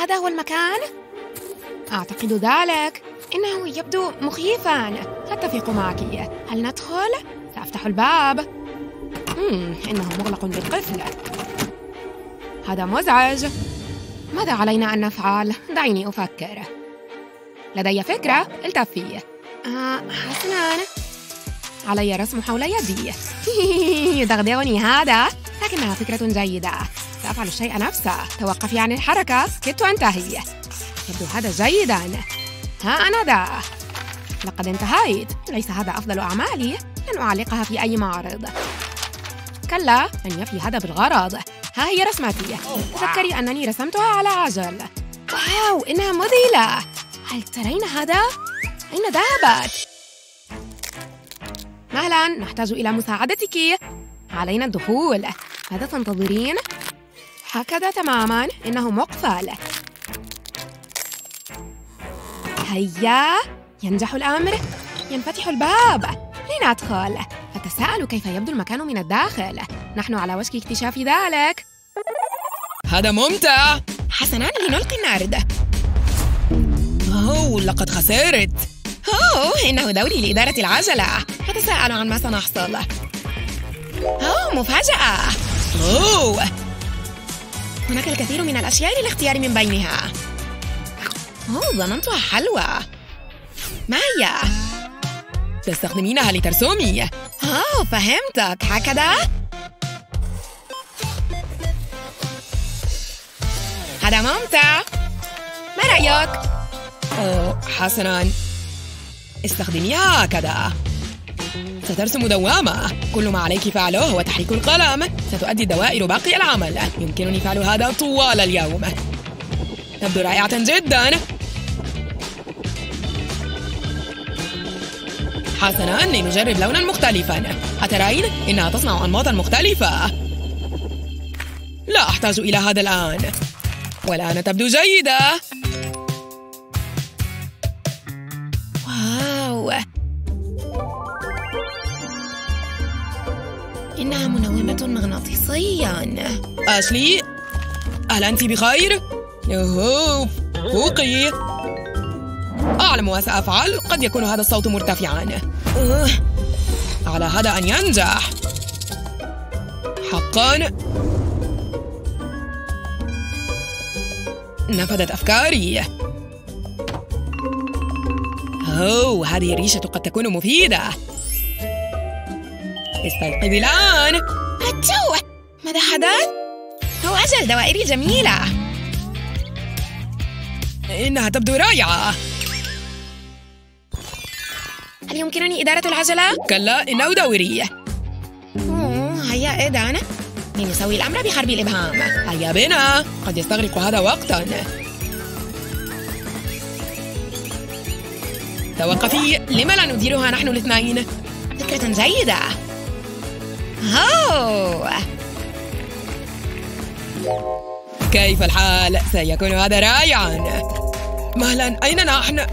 هذا هو المكان؟ أعتقد ذلك. إنه يبدو مخيفاً. أتفق معك. هل ندخل؟ سأفتح الباب. إنه مغلق بالقفل. هذا مزعج. ماذا علينا أن نفعل؟ دعيني أفكر. لدي فكرة. التفي. حسناً. علي رسم حول يدي. يدغدغني هذا، لكنها فكرة جيدة. سأفعل الشيء نفسه. توقفي عن الحركة. كدت أنتهي. يبدو هذا جيداً. ها أنا ذا. لقد انتهيت. ليس هذا أفضل أعمالي. لن أعلقها في أي معرض. كلا، لن يفي هذا بالغرض. ها هي رسمتي. تذكري أنني رسمتها على عجل. واو، إنها مذهلة. هل ترين هذا؟ أين ذهبت؟ مهلاً، نحتاج إلى مساعدتك. علينا الدخول. ماذا تنتظرين؟ هكذا تماماً. إنه مقفل. هيا، ينجح الأمر. ينفتح الباب. لندخل. أتساءل كيف يبدو المكان من الداخل. نحن على وشك اكتشاف ذلك. هذا ممتع. حسناً، لنلقي النرد. لقد خسرت. إنه دوري لإدارة العجلة. أتساءل عن ما سنحصل. مفاجأة. هناك الكثير من الأشياء للاختيار من بينها. ظننتها حلوة. ما هي؟ تستخدمينها لترسمي. فهمتك. هكذا؟ هذا ممتع. ما رأيك؟ حسناً. استخدميها هكذا. سترسم دوامة. كل ما عليك فعله هو تحريك القلم. ستؤدي الدوائر باقي العمل. يمكنني فعل هذا طوال اليوم. تبدو رائعة جداً. حسناً، لنجرب لوناً مختلفاً. أترين؟ إنها تصنع أنماطاً مختلفة. لا أحتاج إلى هذا الآن. والآن تبدو جيدة. واو، إنها منومة مغناطيسياً. أشلي، هل أنت بخير؟ فوقي. أعلم ما سأفعل. قد يكون هذا الصوت مرتفعاً. على هذا أن ينجح. حقاً. نفذت أفكاري. هذه الريشة قد تكون مفيدة. استيقظي الآن. ماذا حدث؟ أجل، دوائري جميلة. إنها تبدو رائعة. هل يمكنني إدارة العجلة؟ كلا، إنه دوري. هيا إذن لنسوي الأمر بحرب الإبهام. هيا بنا. قد يستغرق هذا وقتاً. توقفي. لما لا نديرها نحن الاثنين؟ فكرة جيدة. كيف الحال؟ سيكون هذا رائعاً. مهلاً، أين نحن؟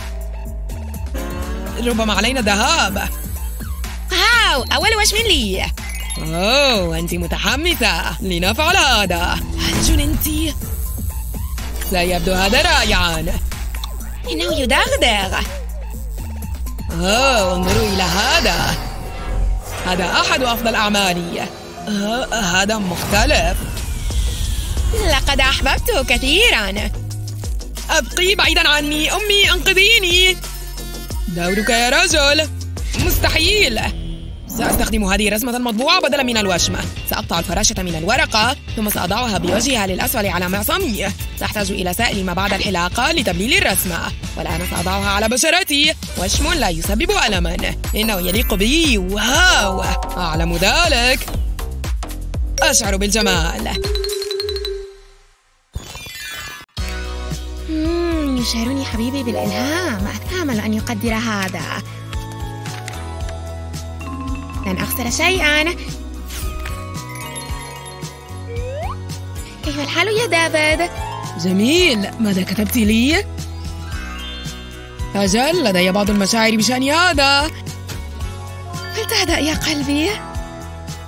ربما علينا الذهاب. أول وشم لي. أنت متحمسة. لنفعل هذا. هل جننتِ؟ سيبدو هذا رائعاً. إنه يدغدغ. انظروا إلى هذا. هذا أحد أفضل أعمالي. هذا مختلف. لقد أحببته كثيراً. أبقي بعيداً عني. أمي، أنقذيني. دورك يا رجل. مستحيل. سأستخدم هذه الرسمة المطبوعة بدلاً من الوشم. سأقطع الفراشة من الورقة، ثم سأضعها بوجهها للأسفل على معصمي. سأحتاج إلى سائل ما بعد الحلاقة لتبليل الرسمة. والآن سأضعها على بشرتي. وشم لا يسبب ألماً. إنه يليق بي. واو، أعلم ذلك. أشعر بالجمال. يشعرني حبيبي بالإلهام. آمل أن يقدر هذا. لن أخسر شيئاً. كيف الحال يا دافيد؟ جميل. ماذا كتبت لي؟ أجل، لدي بعض المشاعر بشأن هذا. فلتهدأ يا قلبي.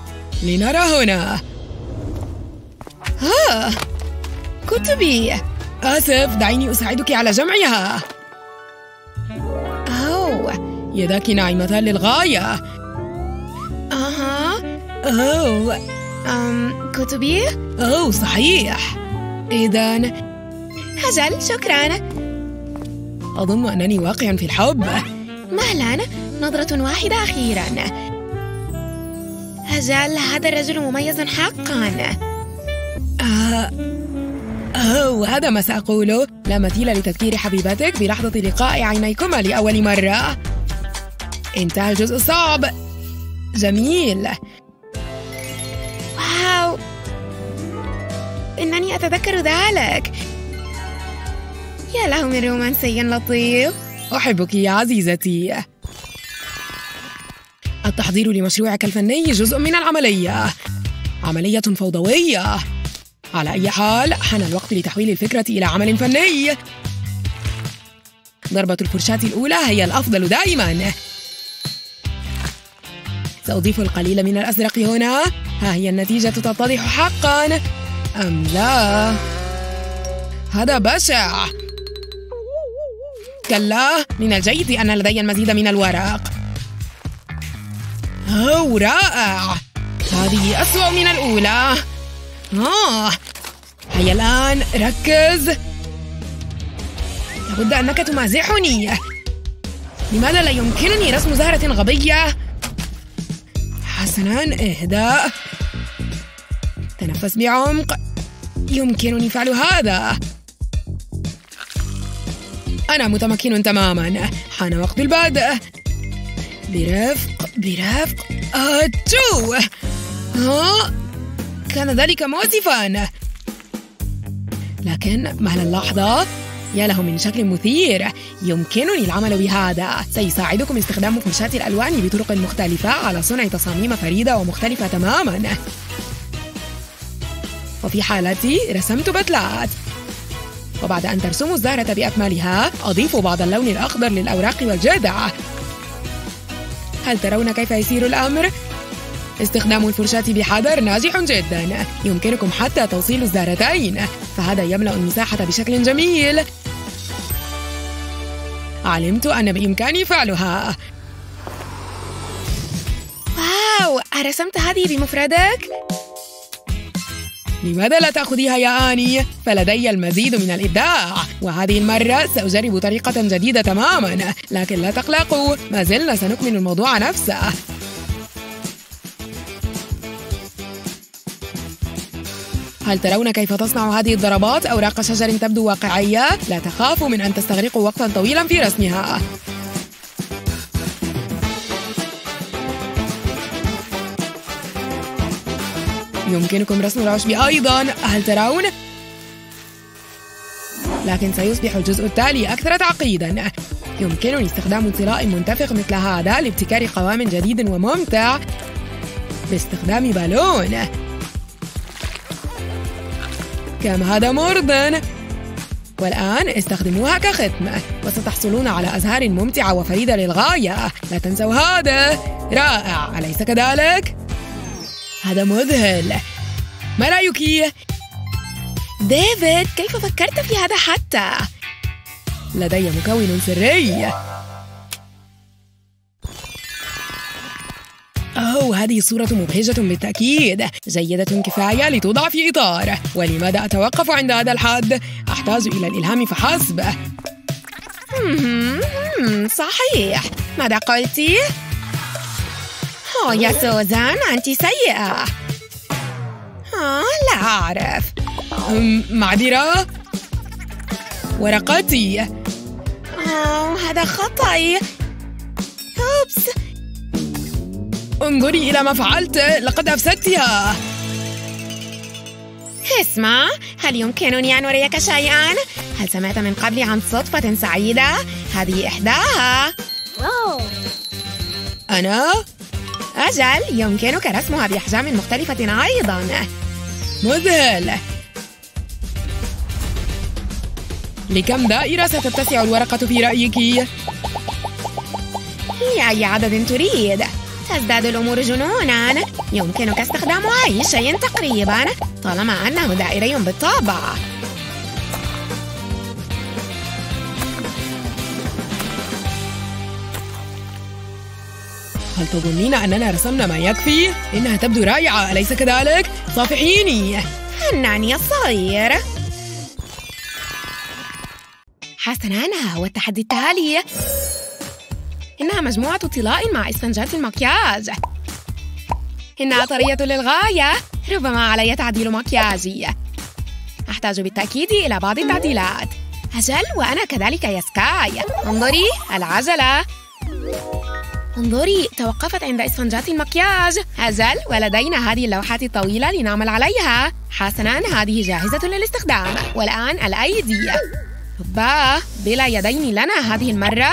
لنرى هنا. كتبي. آسف، دعيني أساعدك على جمعها. أوه. يداك ناعمتان للغاية. أوه. كتبي؟ أوه صحيح. إذن أجل، شكراً. أظن أنني واقع في الحب. مهلاً، نظرة واحدة أخيراً. أجل، هذا الرجل مميز حقاً. هذا ما سأقوله. لا مثيل لتذكير حبيبتك بلحظة لقاء عينيكما لأول مرة. انتهى الجزء الصعب. جميل. واو، إنني أتذكر ذلك. يا له من رومانسي لطيف. أحبك يا عزيزتي. التحضير لمشروعك الفني جزء من العملية. عملية فوضوية. على أي حال، حان الوقت لتحويل الفكرة إلى عمل فني. ضربة الفرشاة الأولى هي الأفضل دائماً. سأضيف القليل من الأزرق هنا. ها هي النتيجة تتضح حقاً أم لا؟ هذا بشع. كلا، من الجيد أن لدي المزيد من الورق. أوه رائع. هذه أسوأ من الأولى. هيا الآن ركز. لابد أنك تمازحني. لماذا لا يمكنني رسم زهرة غبية؟ حسناً، اهدأ. تنفس بعمق. يمكنني فعل هذا. أنا متمكن تماماً. حان وقت البدء. برفق برفق. أتشو. كان ذلك مؤسفاً. لكن مهل اللحظة. يا له من شكل مثير. يمكنني العمل بهذا. سيساعدكم استخدام فرشاة الألوان بطرق مختلفة على صنع تصاميم فريدة ومختلفة تماماً. وفي حالتي رسمت بتلات. وبعد أن ترسموا الزهرة بأكملها، أضيفوا بعض اللون الأخضر للأوراق والجذع. هل ترون كيف يسير الأمر؟ استخدام الفرشاة بحذر ناجح جداً. يمكنكم حتى توصيل الزهرتين، فهذا يملأ المساحة بشكل جميل. علمت أن بإمكاني فعلها. واو، أرسمت هذه بمفردك؟ لماذا لا تأخذيها يا آني؟ فلدي المزيد من الإبداع، وهذه المرة سأجرب طريقة جديدة تماماً. لكن لا تقلقوا، ما زلنا سنكمل الموضوع نفسه. هل ترون كيف تصنع هذه الضربات؟ أوراق شجر تبدو واقعية. لا تخافوا من أن تستغرقوا وقتاً طويلاً في رسمها. يمكنكم رسم العشب أيضاً. هل ترون؟ لكن سيصبح الجزء التالي أكثر تعقيداً. يمكنني استخدام طلاء منتفخ مثل هذا لابتكار قوام جديد وممتع باستخدام بالون. كم هذا مرضٍ. والآن استخدموها كختم، وستحصلون على أزهار ممتعة وفريدة للغاية. لا تنسوا هذا. رائع، أليس كذلك؟ هذا مذهل. ما رأيك؟ ديفيد، كيف فكرت في هذا حتى؟ لدي مكون سري. هذه الصورة مبهجة بالتأكيد. جيدة كفاية لتوضع في إطار. ولماذا أتوقف عند هذا الحد؟ أحتاج إلى الإلهام فحسب. صحيح. ماذا قلتي؟ يا سوزان، أنت سيئة. لا أعرف. معذرة. ورقتي. هذا خطأي. أوبس. انظري إلى ما فعلت. لقد أفسدتها. اسمع، هل يمكنني أن أريك شيئاً؟ هل سمعت من قبل عن صدفة سعيدة؟ هذه إحداها. أنا؟ أجل، يمكنك رسمها بأحجام مختلفة أيضاً. مذهل. لكم دائرة ستتسع الورقة في رأيك؟ لأي عدد تريد. تزداد الأمور جنوناً. يمكنك استخدام أي شيء تقريباً، طالما أنه دائري بالطبع. هل تظنين أننا رسمنا ما يكفي؟ إنها تبدو رائعة، أليس كذلك؟ صافحيني. فناني الصغير. حسناً، ها هو التحدي التالي. إنها مجموعة طلاء مع إسفنجات المكياج. إنها طرية للغاية. ربما علي تعديل مكياجي. أحتاج بالتأكيد إلى بعض التعديلات. أجل، وأنا كذلك يا سكاي. انظري العجلة. انظري، توقفت عند إسفنجات المكياج. أجل، ولدينا هذه اللوحات الطويلة لنعمل عليها. حسناً، هذه جاهزة للاستخدام. والآن الأيدي. با، بلا يدين لنا هذه المرة.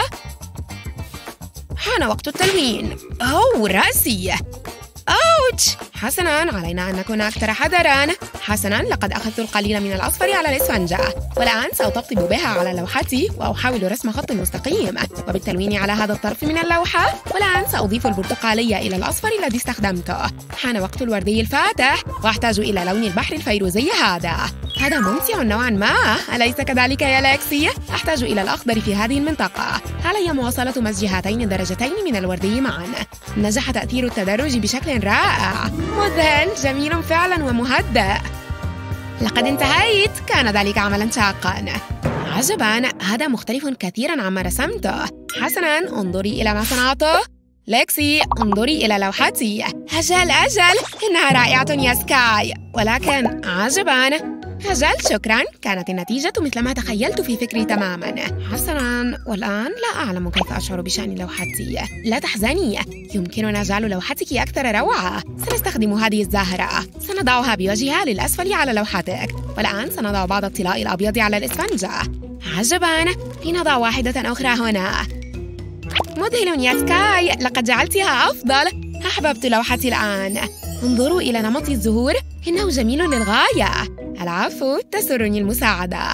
حان وقت التلوين. أوه، رأسي. أوتش. حسناً، علينا أن نكون أكثر حذراً. حسناً، لقد أخذت القليل من الأصفر على الإسفنجة، والآن سأطبطب بها على لوحتي وأحاول رسم خط مستقيم وبالتلوين على هذا الطرف من اللوحة. والآن سأضيف البرتقالية إلى الأصفر الذي استخدمته. حان وقت الوردي الفاتح، وأحتاج إلى لون البحر الفيروزي. هذا ممتع نوعاً ما، أليس كذلك يا ليكسي؟ أحتاج إلى الأخضر في هذه المنطقة. علي مواصلة مزج هاتين الدرجتين من الوردي معاً. نجح تأثير التدرج بشكل رائع. مذهل، جميل فعلاً ومهدئ. لقد انتهيت. كان ذلك عملاً شاقاً. عجباً، هذا مختلف كثيراً عما رسمته. حسناً، انظري إلى ما صنعته. ليكسي، انظري إلى لوحتي. أجل، إنها رائعة يا سكاي. ولكن عجباً. أجل، شكراً. كانت النتيجة مثل ما تخيلت في فكري تماماً. حسناً، والآن لا أعلم كيف أشعر بشأن لوحتي. لا تحزني، يمكننا جعل لوحتك أكثر روعة. سنستخدم هذه الزهرة. سنضعها بوجهها للأسفل على لوحتك. والآن سنضع بعض الطلاء الأبيض على الإسفنجة. عجباً، لنضع واحدة أخرى هنا. مذهل يا سكاي، لقد جعلتها أفضل. أحببت لوحتي الآن. انظروا إلى نمط الزهور، إنه جميل للغاية. العفو، تسرني المساعدة.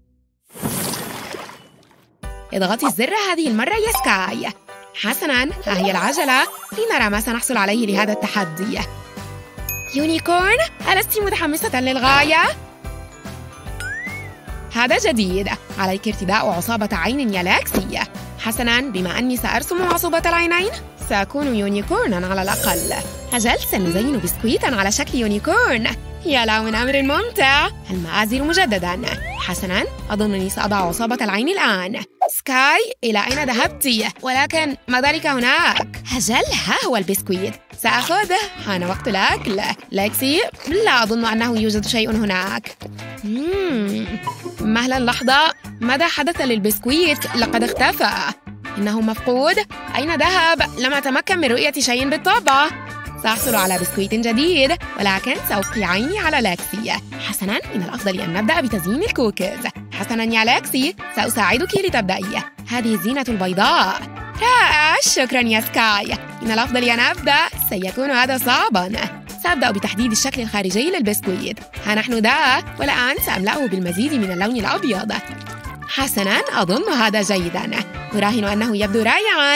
اضغطي الزر هذه المرة يا سكاي. حسناً، ها هي العجلة. لنرى ما سنحصل عليه لهذا التحدي. يونيكورن، ألست متحمسة للغاية؟ هذا جديد. عليك ارتداء عصابة عين يا ليكسي. حسناً، بما أني سأرسم عصوبة العينين، سأكون يونيكورناً على الأقل. أجل، سنزين بسكويتاً على شكل يونيكورن. يا له من أمر ممتع. المآزر مجدداً. حسناً، أظنني سأضع عصابة العين الآن. سكاي، إلى أين ذهبتِ؟ ولكن ما ذلك هناك؟ أجل، ها هو البسكويت. سأخذه. حان وقت الأكل. ليكسي، لا أظن أنه يوجد شيء هناك. مهلاً لحظة، ماذا حدث للبسكويت؟ لقد اختفى. إنه مفقود. أين ذهب؟ لم أتمكن من رؤية شيء بالطبع. سأحصل على بسكويت جديد، ولكن سأبقي عيني على ليكسي. حسناً، من الأفضل أن نبدأ بتزيين الكوكيز. حسناً يا ليكسي، سأساعدك لتبدأي. هذه الزينة البيضاء. رائع، شكراً يا سكاي. من الأفضل أن أبدأ، سيكون هذا صعباً. سأبدأ بتحديد الشكل الخارجي للبسكويت. ها نحن ذا، والآن سأملأه بالمزيد من اللون الأبيض. حسناً، أظن هذا جيداً. أراهن أنه يبدو رائعاً.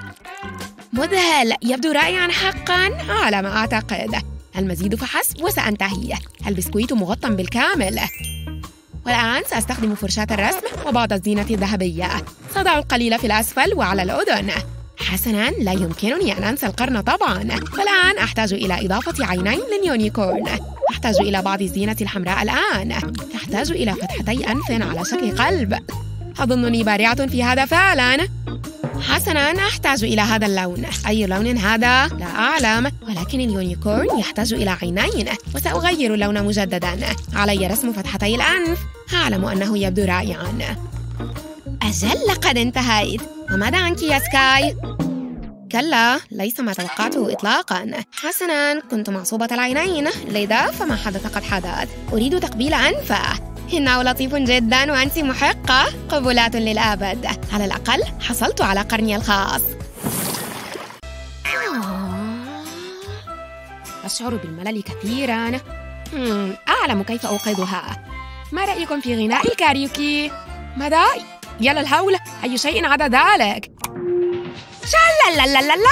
مذهل، يبدو رائعاً حقاً على ما أعتقد. المزيد فحسب وسأنتهي. البسكويت مغطى بالكامل. والآن سأستخدم فرشاة الرسم وبعض الزينة الذهبية. سأضع القليل في الأسفل وعلى الأذن. حسناً، لا يمكنني أن أنسى القرن طبعاً. والآن أحتاج إلى إضافة عينين لليونيكورن. أحتاج إلى بعض الزينة الحمراء الآن. أحتاج إلى فتحتي أنف على شكل قلب. أظنني بارعة في هذا فعلاً. حسناً، أحتاج إلى هذا اللون. أي لون هذا؟ لا أعلم، ولكن اليونيكورن يحتاج إلى عينين. وسأغير اللون مجدداً. علي رسم فتحتي الأنف. أعلم أنه يبدو رائعاً. أجل، لقد انتهيت. وماذا عنك يا سكاي؟ كلا، ليس ما توقعته إطلاقاً. حسناً، كنت معصوبة العينين، لذا فما حدث قد حدث. أريد تقبيل أنفه. إنه لطيف جداً وأنت محقة. قبلات للأبد. على الأقل حصلت على قرني الخاص. أشعر بالملل كثيراً. أعلم كيف أوقظها. ما رأيكم في غناء الكاريوكي؟ ماذا؟ يا للهول، أي شيء عدا ذلك؟ شلالالالا.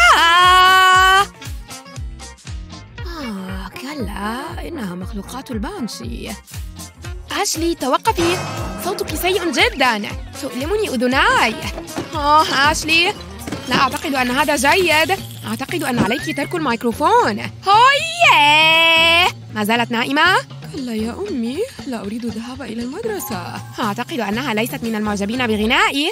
كلا، إنها مخلوقات البانشي. أشلي، توقفي. صوتك سيء جداً. تؤلمني أذناي. أشلي، لا أعتقد أن هذا جيد. أعتقد أن عليك ترك الميكروفون. هويه! ما زالت نائمة؟ كلا يا أمي، لا أريد الذهاب إلى المدرسة. أعتقد أنها ليست من المعجبين بغنائي.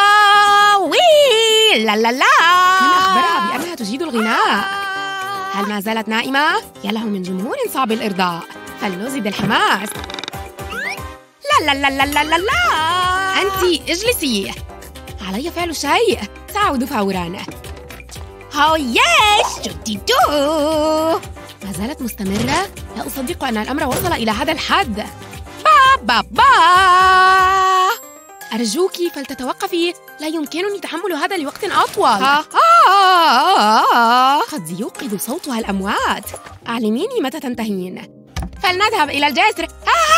وي لا لا لا. من أخبرها بأنها تجيد الغناء؟ هل ما زالت نائمة؟ يا له من جمهور صعب الإرضاء. فلنزيد الحماس. لا لا لا لا لا لا لا. أنتِ اجلسي. علي فعل شيء. سأعود فوراً. يس شتيتو. ما زالت مستمرة؟ لا أصدق أن الأمر وصل إلى هذا الحد. با با با. أرجوكِ فلتتوقفي. لا يمكنني تحمل هذا لوقت أطول. قد يوقظ صوتها الأموات. أعلميني متى تنتهين. فلنذهب إلى الجسر.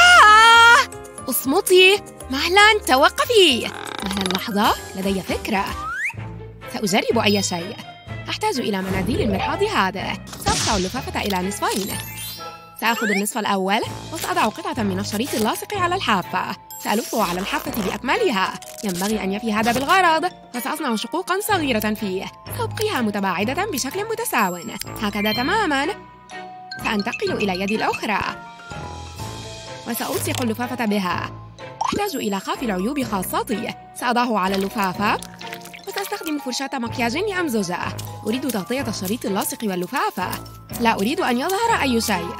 اصمتي. مهلاً توقفي. مهلاً لحظة، لدي فكرة. سأجرب أي شيء. أحتاج إلى مناديل المرحاض هذا. سأقطع اللفافة إلى نصفين. سأخذ النصف الأول وسأضع قطعة من الشريط اللاصق على الحافة. سألفه على الحافة بأكملها. ينبغي أن يفي هذا بالغرض. وسأصنع شقوقاً صغيرة فيه. سأبقيها متباعدة بشكل متساو. هكذا تماماً. سأنتقل إلى يدي الأخرى وسألصق اللفافة بها. أحتاج إلى خاف العيوب خاصتي. سأضعه على اللفافة وسأستخدم فرشاة مكياج لأمزجه. أريد تغطية الشريط اللاصق واللفافة. لا أريد أن يظهر أي شيء.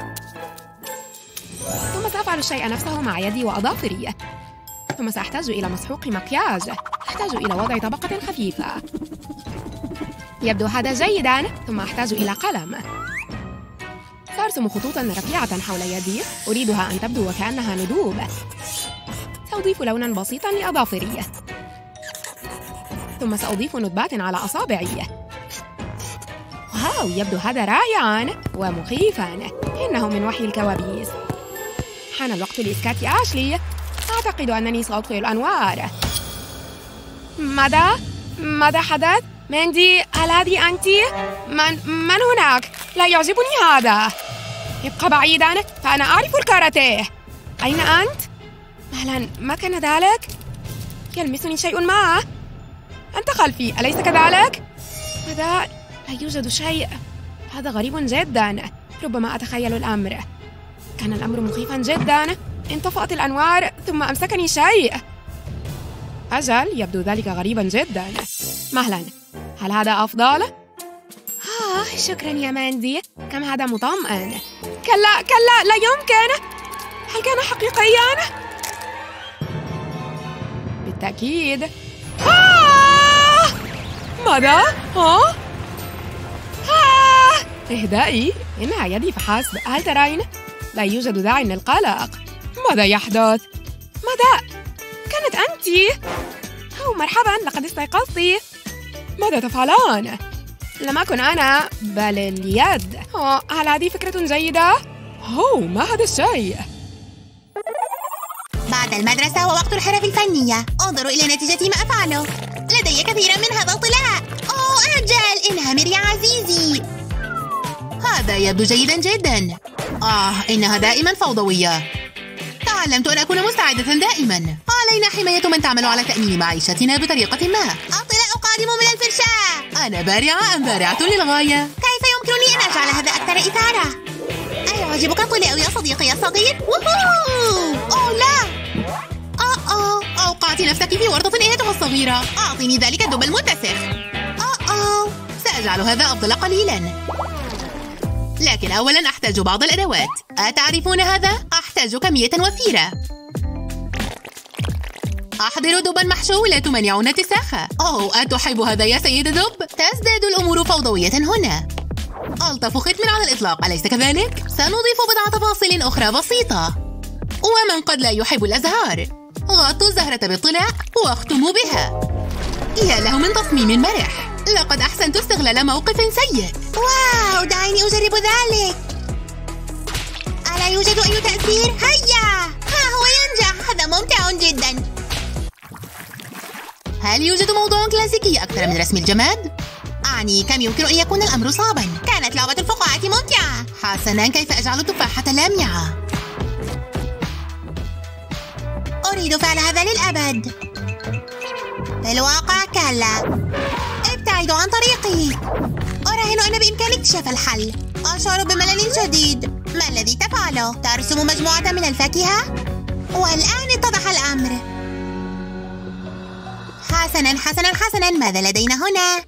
ثم سأفعل الشيء نفسه مع يدي وأظافري. ثم سأحتاج إلى مسحوق مكياج. أحتاج إلى وضع طبقة خفيفة. يبدو هذا جيداً. ثم أحتاج إلى قلم. سأرسم خطوطاً رفيعة حول يدي. أريدها أن تبدو وكأنها ندوب. سأضيف لوناً بسيطاً لأظافري. ثم سأضيف ندبات على أصابعي. واو، يبدو هذا رائعاً ومخيفاً. إنه من وحي الكوابيس. حان الوقت لإسكات آشلي. أعتقد أنني سأطفئ الأنوار. ماذا حدث؟ ماندي، هل هذه أنتِ؟ من هناك؟ لا يعجبني هذا. ابقى بعيداً، فأنا أعرف الكاراتيه. أين أنت؟ مهلاً، ما كان ذلك؟ يلمسني شيء ما. أنت خلفي، أليس كذلك؟ ماذا؟ لا يوجد شيء. هذا غريب جداً. ربما أتخيل الأمر. كان الأمر مخيفاً جداً. انطفأت الأنوار ثم أمسكني شيء. أجل، يبدو ذلك غريباً جداً. مهلاً، هل هذا أفضل؟ شكراً يا ماندي. كم هذا مطمئن. كلا لا يمكن. هل كان حقيقياً؟ بالتأكيد. ماذا؟ اهدئي، إنها يدي فحسب. هل ترين؟ لا يوجد داعي للقلق. ماذا يحدث؟ ماذا؟ كانت أنتِ؟ مرحباً، لقد استيقظتِ. ماذا تفعلان؟ لم أكن أنا، بل اليد. هل هذه فكرة جيدة؟ ما هذا الشيء؟ بعد المدرسة ووقت الحرف الفنية. انظروا إلى نتيجة ما أفعله. لدي كثيرا من هذا الطلاء. أجل، انهمر يا عزيزي. هذا يبدو جيدا جدا. إنها دائما فوضوية. تعلمت أن أكون مستعدة دائما. علينا حماية من تعمل على تأمين معيشتنا بطريقة ما. الطلاء قادم من الفرشاة. أنا بارعة أم بارعة للغاية. كيف يمكنني أن أجعل هذا أكثر إثارة؟ أيعجبك الطلاء يا صديقي الصغير؟ ووهو! لا! أوقعت نفسك في ورطة إيتها الصغيرة. أعطني ذلك الدب المتسخ. سأجعل هذا أفضل قليلا. لكن أولا أحتاج بعض الأدوات. أتعرفون هذا؟ أحتاج كمية وفيرة. أحضر دبا محشو لا تمانعون اتساخه. أتحب هذا يا سيد دب؟ تزداد الأمور فوضوية هنا. ألطف ختم على الإطلاق، أليس كذلك؟ سنضيف بضع تفاصيل أخرى بسيطة. ومن قد لا يحب الأزهار، غطوا الزهرة بالطلاء واختموا بها. يا له من تصميم مرح. لقد أحسنت استغلال موقف سيء. واو، دعيني أجرب ذلك. ألا يوجد أي تأثير؟ هيا، هو ينجح. هذا ممتع جدا. هل يوجد موضوع كلاسيكي أكثر من رسم الجماد؟ أعني كم يمكن أن يكون الأمر صعبا. كانت لعبة الفقاعة ممتعة. حسنا، كيف أجعل التفاحة لامعة؟ أريد فعل هذا للأبد. في الواقع كلا. ابتعدوا عن طريقي. أراهن أن بإمكانك اكتشاف الحل. أشعر بملل شديد. ما الذي تفعله؟ ترسم مجموعة من الفاكهة؟ والآن اتضح الأمر. حسناً حسناً حسناً، ماذا لدينا هنا؟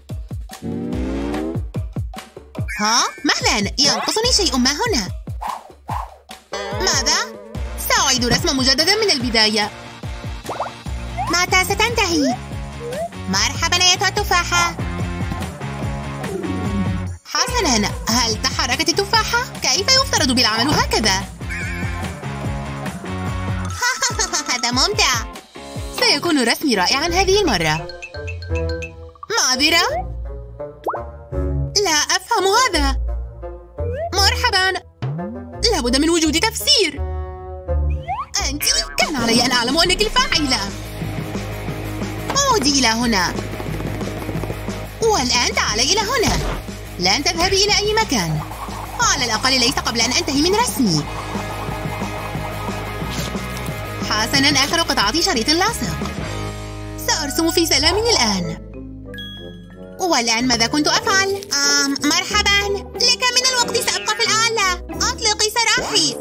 ها؟ مهلاً، ينقصني شيء ما هنا. ماذا؟ سأعيد رسم مجدداً من البداية. متى ستنتهي؟ مرحباً أيتها التفاحة. حسناً، هل تحركت التفاحة؟ كيف يفترض بالعمل هكذا؟ هذا ممتع. سيكون رسمي رائعاً هذه المرة. معذرة؟ لا أفهم هذا. مرحباً. لابد من وجود تفسير. أنت كان علي أن أعلم أنك الفاعلة. عودي إلى هنا. والآن تعالي إلى هنا. لن تذهبي إلى أي مكان، على الأقل ليس قبل أن أنتهي من رسمي. حسناً، آخر قطعة شريط اللاصق. سأرسم في سلام الآن. والآن ماذا كنت أفعل؟ مرحباً. لك من الوقت سأبقى في الأعلى. أطلقي سراحي.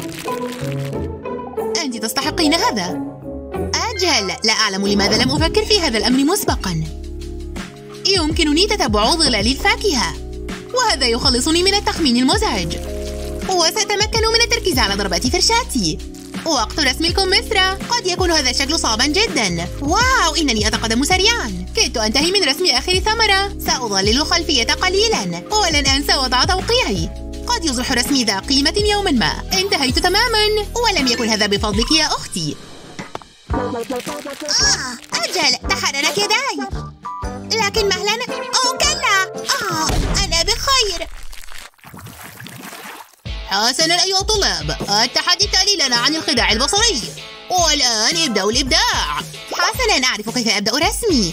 أنت تستحقين هذا. أجل، لا أعلم لماذا لم أفكر في هذا الأمر مسبقاً. يمكنني تتبع ظلال الفاكهة، وهذا يخلصني من التخمين المزعج، وسأتمكن من التركيز على ضربات فرشاتي. وقت رسم الكمثرى. قد يكون هذا الشكل صعبا جدا. واو، إنني أتقدم سريعا. كدت أنتهي من رسم آخر ثمرة. سأظلل الخلفية قليلا، ولن أنسى وضع توقيعي. قد يصبح رسمي ذا قيمة يوما ما. انتهيت تماما، ولم يكن هذا بفضلك يا أختي. أجل، تحررت يداي. لكن مهلا. أوه كلا. أنا بخير. حسناً أيها الطلاب، التحدي التالي لنا عن الخداع البصري. والآن ابدأوا الإبداع. حسناً، أعرف كيف أبدأ رسمي.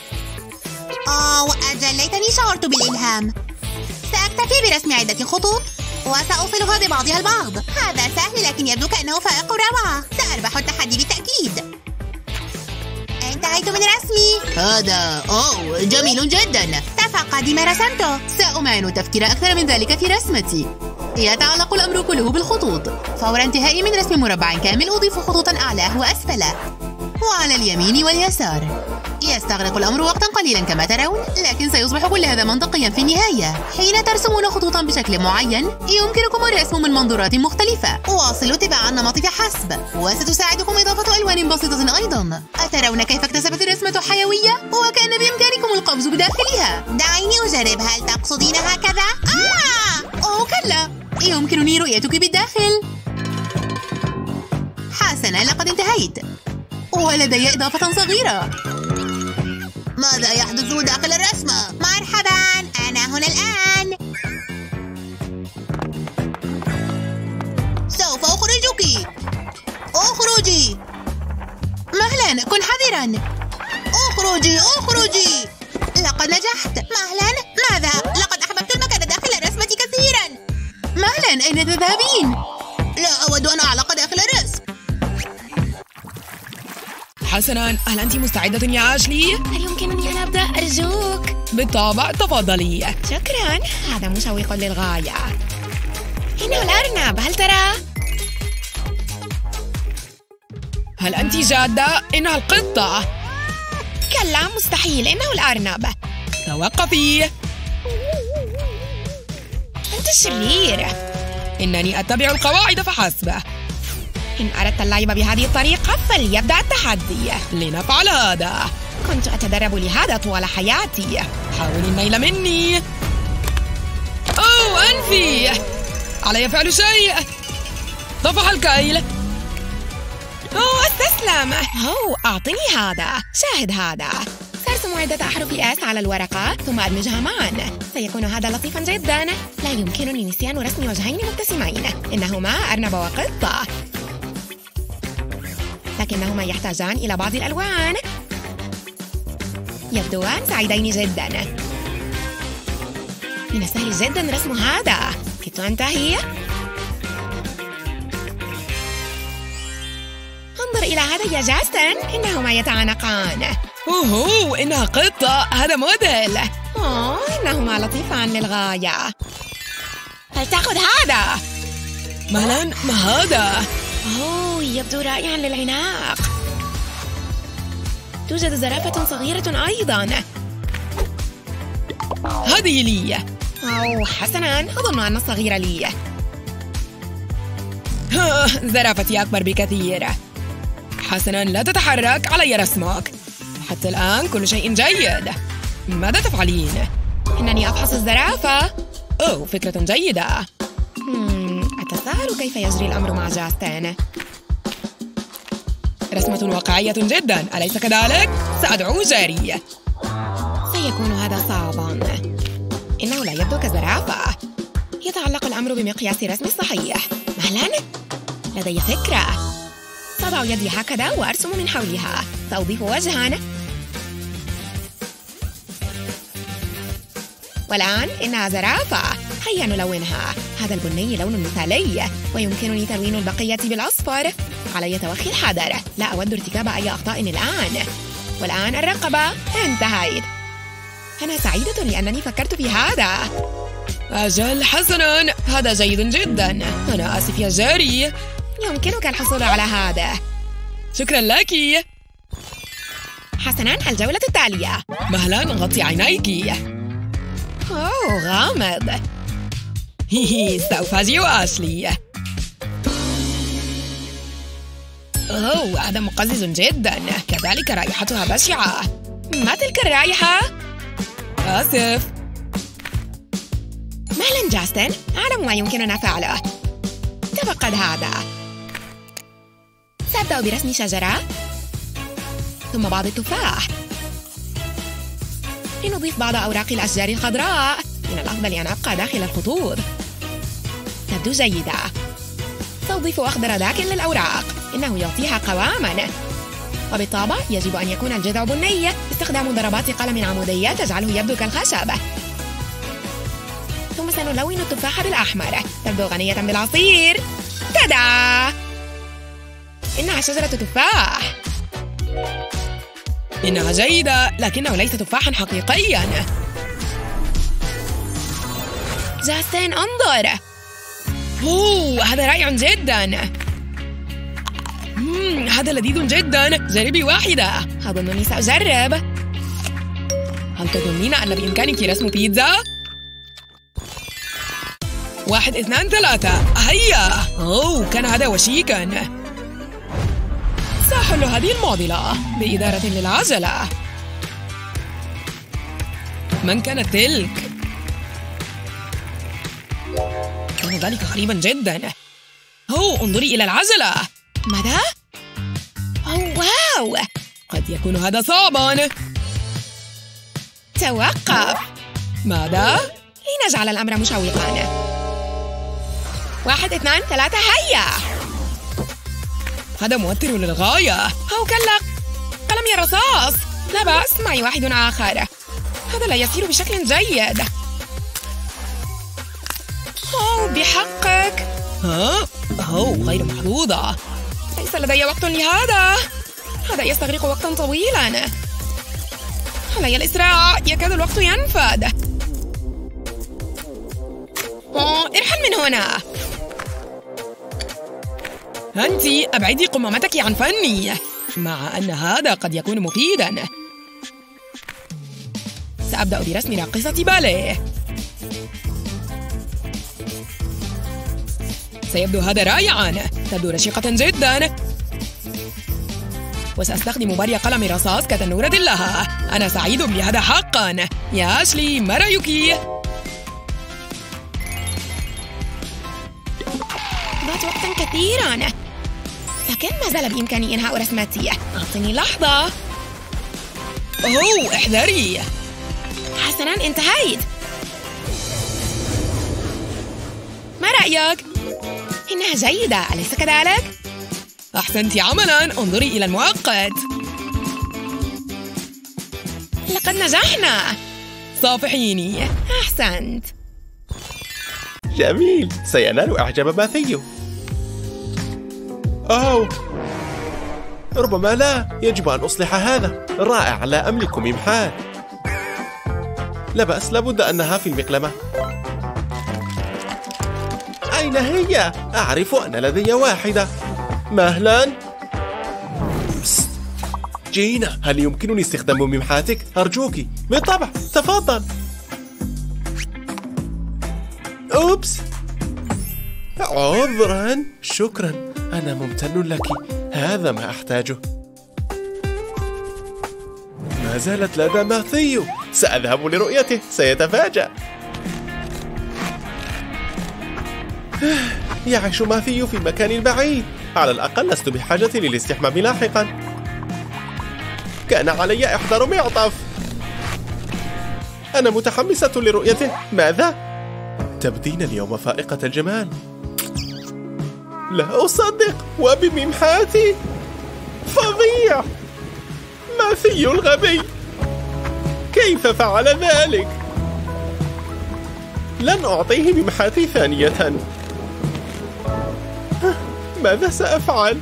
أجل، ليتني شعرت بالإلهام. سأكتفي برسم عدة خطوط وسأوصلها ببعضها البعض. هذا سهل، لكن يبدو كأنه فائق الروعة. سأربح التحدي بالتأكيد. انتهيت من رسمي. هذا جميل جدا. تفقدي ما رسمته. سأمعن التفكير أكثر من ذلك في رسمتي. يتعلق الأمر كله بالخطوط. فور انتهائي من رسم مربع كامل أضيف خطوطا أعلاه وأسفله، وعلى اليمين واليسار. يستغرق الأمر وقتا قليلا كما ترون، لكن سيصبح كل هذا منطقيا في النهاية. حين ترسمون خطوطا بشكل معين يمكنكم الرسم من منظورات مختلفة. واصلوا اتباع النمط فحسب، وستساعدكم إضافة ألوان بسيطة أيضا. أترون كيف اكتسبت الرسمة حيوية؟ وكان بإمكانكم القفز بداخلها. دعيني أجرب. هل تقصدين هكذا؟ كلا، يمكنني رؤيتك بالداخل. حسنا، لقد انتهيت. ولدي إضافة صغيرة. ماذا يحدث داخل الرسمة؟ مرحباً، أنا هنا الآن. سوف أخرجك. اخرجي. مهلاً، كن حذراً. اخرجي. لقد نجحت. مهلاً، ماذا؟ لقد أحببت المكان داخل الرسمة كثيراً. مهلاً، أين تذهبين؟ لا أود أن أعلق داخل الرسم. حسناً، هل أنت مستعدة يا أشلي؟ هل يمكنني أن أبدأ أرجوك؟ بالطبع، تفضلي. شكراً، هذا مشوق للغاية. إنه الأرنب، هل ترى؟ هل أنت جادة؟ إنها القطة. كلا، مستحيل، إنه الأرنب. توقفي. أنت شرير. إنني أتبع القواعد فحسب. إن أردت اللعب بهذه الطريقة فليبدأ التحدي. لنفعل هذا. كنت أتدرب لهذا طوال حياتي. حاولي النيل مني. أنفي. علي فعل شيء. طفح الكيل. استسلم. أعطني هذا. شاهد هذا. سأرسم عدة أحرف اس على الورقة ثم أدمجها معا. سيكون هذا لطيفا جدا. لا يمكنني نسيان رسم وجهين مبتسمين، إنهما أرنب وقطة، لكنهما يحتاجان إلى بعض الألوان. يبدوان سعيدين جدا. من السهل جدا رسم هذا. كدت أنتهي. انظر إلى هذا يا جاستن، إنهما يتعانقان. أوه إنها قطة. هذا موديل. إنهما لطيفان للغاية. هل تأخذ هذا؟ مهلا، ما هذا؟ يبدو رائعا للعناق. توجد زرافة صغيرة أيضا. هذه لي. حسنا، أظن أن الصغيرة لي. زرافتي أكبر بكثير. حسنا، لا تتحرك، علي رسمك. حتى الآن كل شيء جيد. ماذا تفعلين؟ إنني أفحص الزرافة. فكرة جيدة. أتساءل كيف يجري الأمر مع جاستن. رسمة واقعية جدا، أليس كذلك؟ سأدعو جاري. سيكون هذا صعبا. إنه لا يبدو كزرافة. يتعلق الأمر بمقياس رسم الصحيح. مهلا، لدي فكرة. سأضع يدي هكذا وأرسم من حولها. سأضيف وجها. والآن إنها زرافة. هيا نلونها. هذا البني لون مثالي، ويمكنني تلوين البقية بالأصفر. علي توخي الحذر، لا أود ارتكاب أي أخطاء الآن. والآن الرقبة. انتهيت. أنا سعيدة لأنني فكرت في هذا. أجل، حسناً، هذا جيد جداً. أنا آسف يا جاري. يمكنك الحصول على هذا. شكراً لك. حسناً، الجولة التالية. مهلاً، غطي عينيك. غامض. سأفاجئ آشلي. هذا مقزز جداً. كذلك رائحتها بشعة. ما تلك الرائحة؟ آسف. مهلا جاستن، أعلم ما يمكننا فعله. تفقد هذا. سأبدأ برسم شجرة، ثم بعض التفاح. لنضيف بعض أوراق الأشجار الخضراء. من الأفضل أن أبقى داخل الخطوط. تبدو جيدة. سأضيف أخضر داكن للأوراق، إنه يعطيها قواما. وبالطبع يجب أن يكون الجذع بني باستخدام ضربات قلم عمودية تجعله يبدو كالخشب. ثم سنلون التفاح بالأحمر. تبدو غنية بالعصير. تادا! إنها شجرة تفاح. إنها جيدة، لكنه ليس تفاحاً حقيقياً. جاستن، انظر. هذا رائع جداً. هذا لذيذ جداً. جربي واحدة. أظنني سأجرب. هل تظنين أن بإمكانك رسم بيتزا؟ 1 2 3 هيا. كان هذا وشيكاً. سأحل هذه المعضلة بإدارة للعجلة. من كانت تلك؟ كان ذلك غريباً جداً. انظري إلى العجلة. ماذا؟ واو! قد يكون هذا صعباً. توقف. ماذا؟ لنجعل الأمر مشوقاً. 1 2 3 هيا. هذا موتر للغاية. كلا، قلمي الرصاص. لا بأس، معي واحد آخر. هذا لا يسير بشكل جيد. بحقك. غير محظوظة. ليس لدي وقت لهذا. هذا يستغرق وقتا طويلا. علي الإسراع، يكاد الوقت ينفد. ارحل من هنا. أنت أبعدي قمامتك عن فني. مع أن هذا قد يكون مفيداً. سأبدأ برسم راقصة باليه. سيبدو هذا رائعاً. تبدو رشيقة جداً. وسأستخدم بري قلم رصاص كتنورة لها. أنا سعيد بهذا حقاً. يا آشلي، ما رأيك؟ ضاعت وقتا كثيرا، لكن ما زال بإمكاني إنهاء رسمتي. أعطني لحظة. احذري. حسناً، انتهيت. ما رأيك؟ إنها جيدة، أليس كذلك؟ أحسنت عملاً. انظري إلى المؤقت. لقد نجحنا. صافحيني. أحسنت. جميل، سينال إعجاب ماثيو. ربما لا، يجب أن أصلح هذا. رائع، لا أملك ممحاة. لا بأس، لابد أنها في المقلمة. أين هي؟ أعرف أن لدي واحدة. مهلا. بست. جينا، هل يمكنني استخدام ممحاتك؟ أرجوك. بالطبع، تفضل. أوبس، عذرا. شكرا، أنا ممتن لك. هذا ما أحتاجه. ما زالت لدى ماثيو. سأذهب لرؤيته، سيتفاجأ. يعيش ماثيو في مكان بعيد. على الأقل لست بحاجة للاستحمام لاحقا. كان علي إحضار معطف. أنا متحمسة لرؤيته. ماذا؟ تبدين اليوم فائقة الجمال. لا أصدق، وبممحاتي. فظيع. ماثيو الغبي، كيف فعل ذلك؟ لن أعطيه ممحاتي ثانية. ماذا سأفعل؟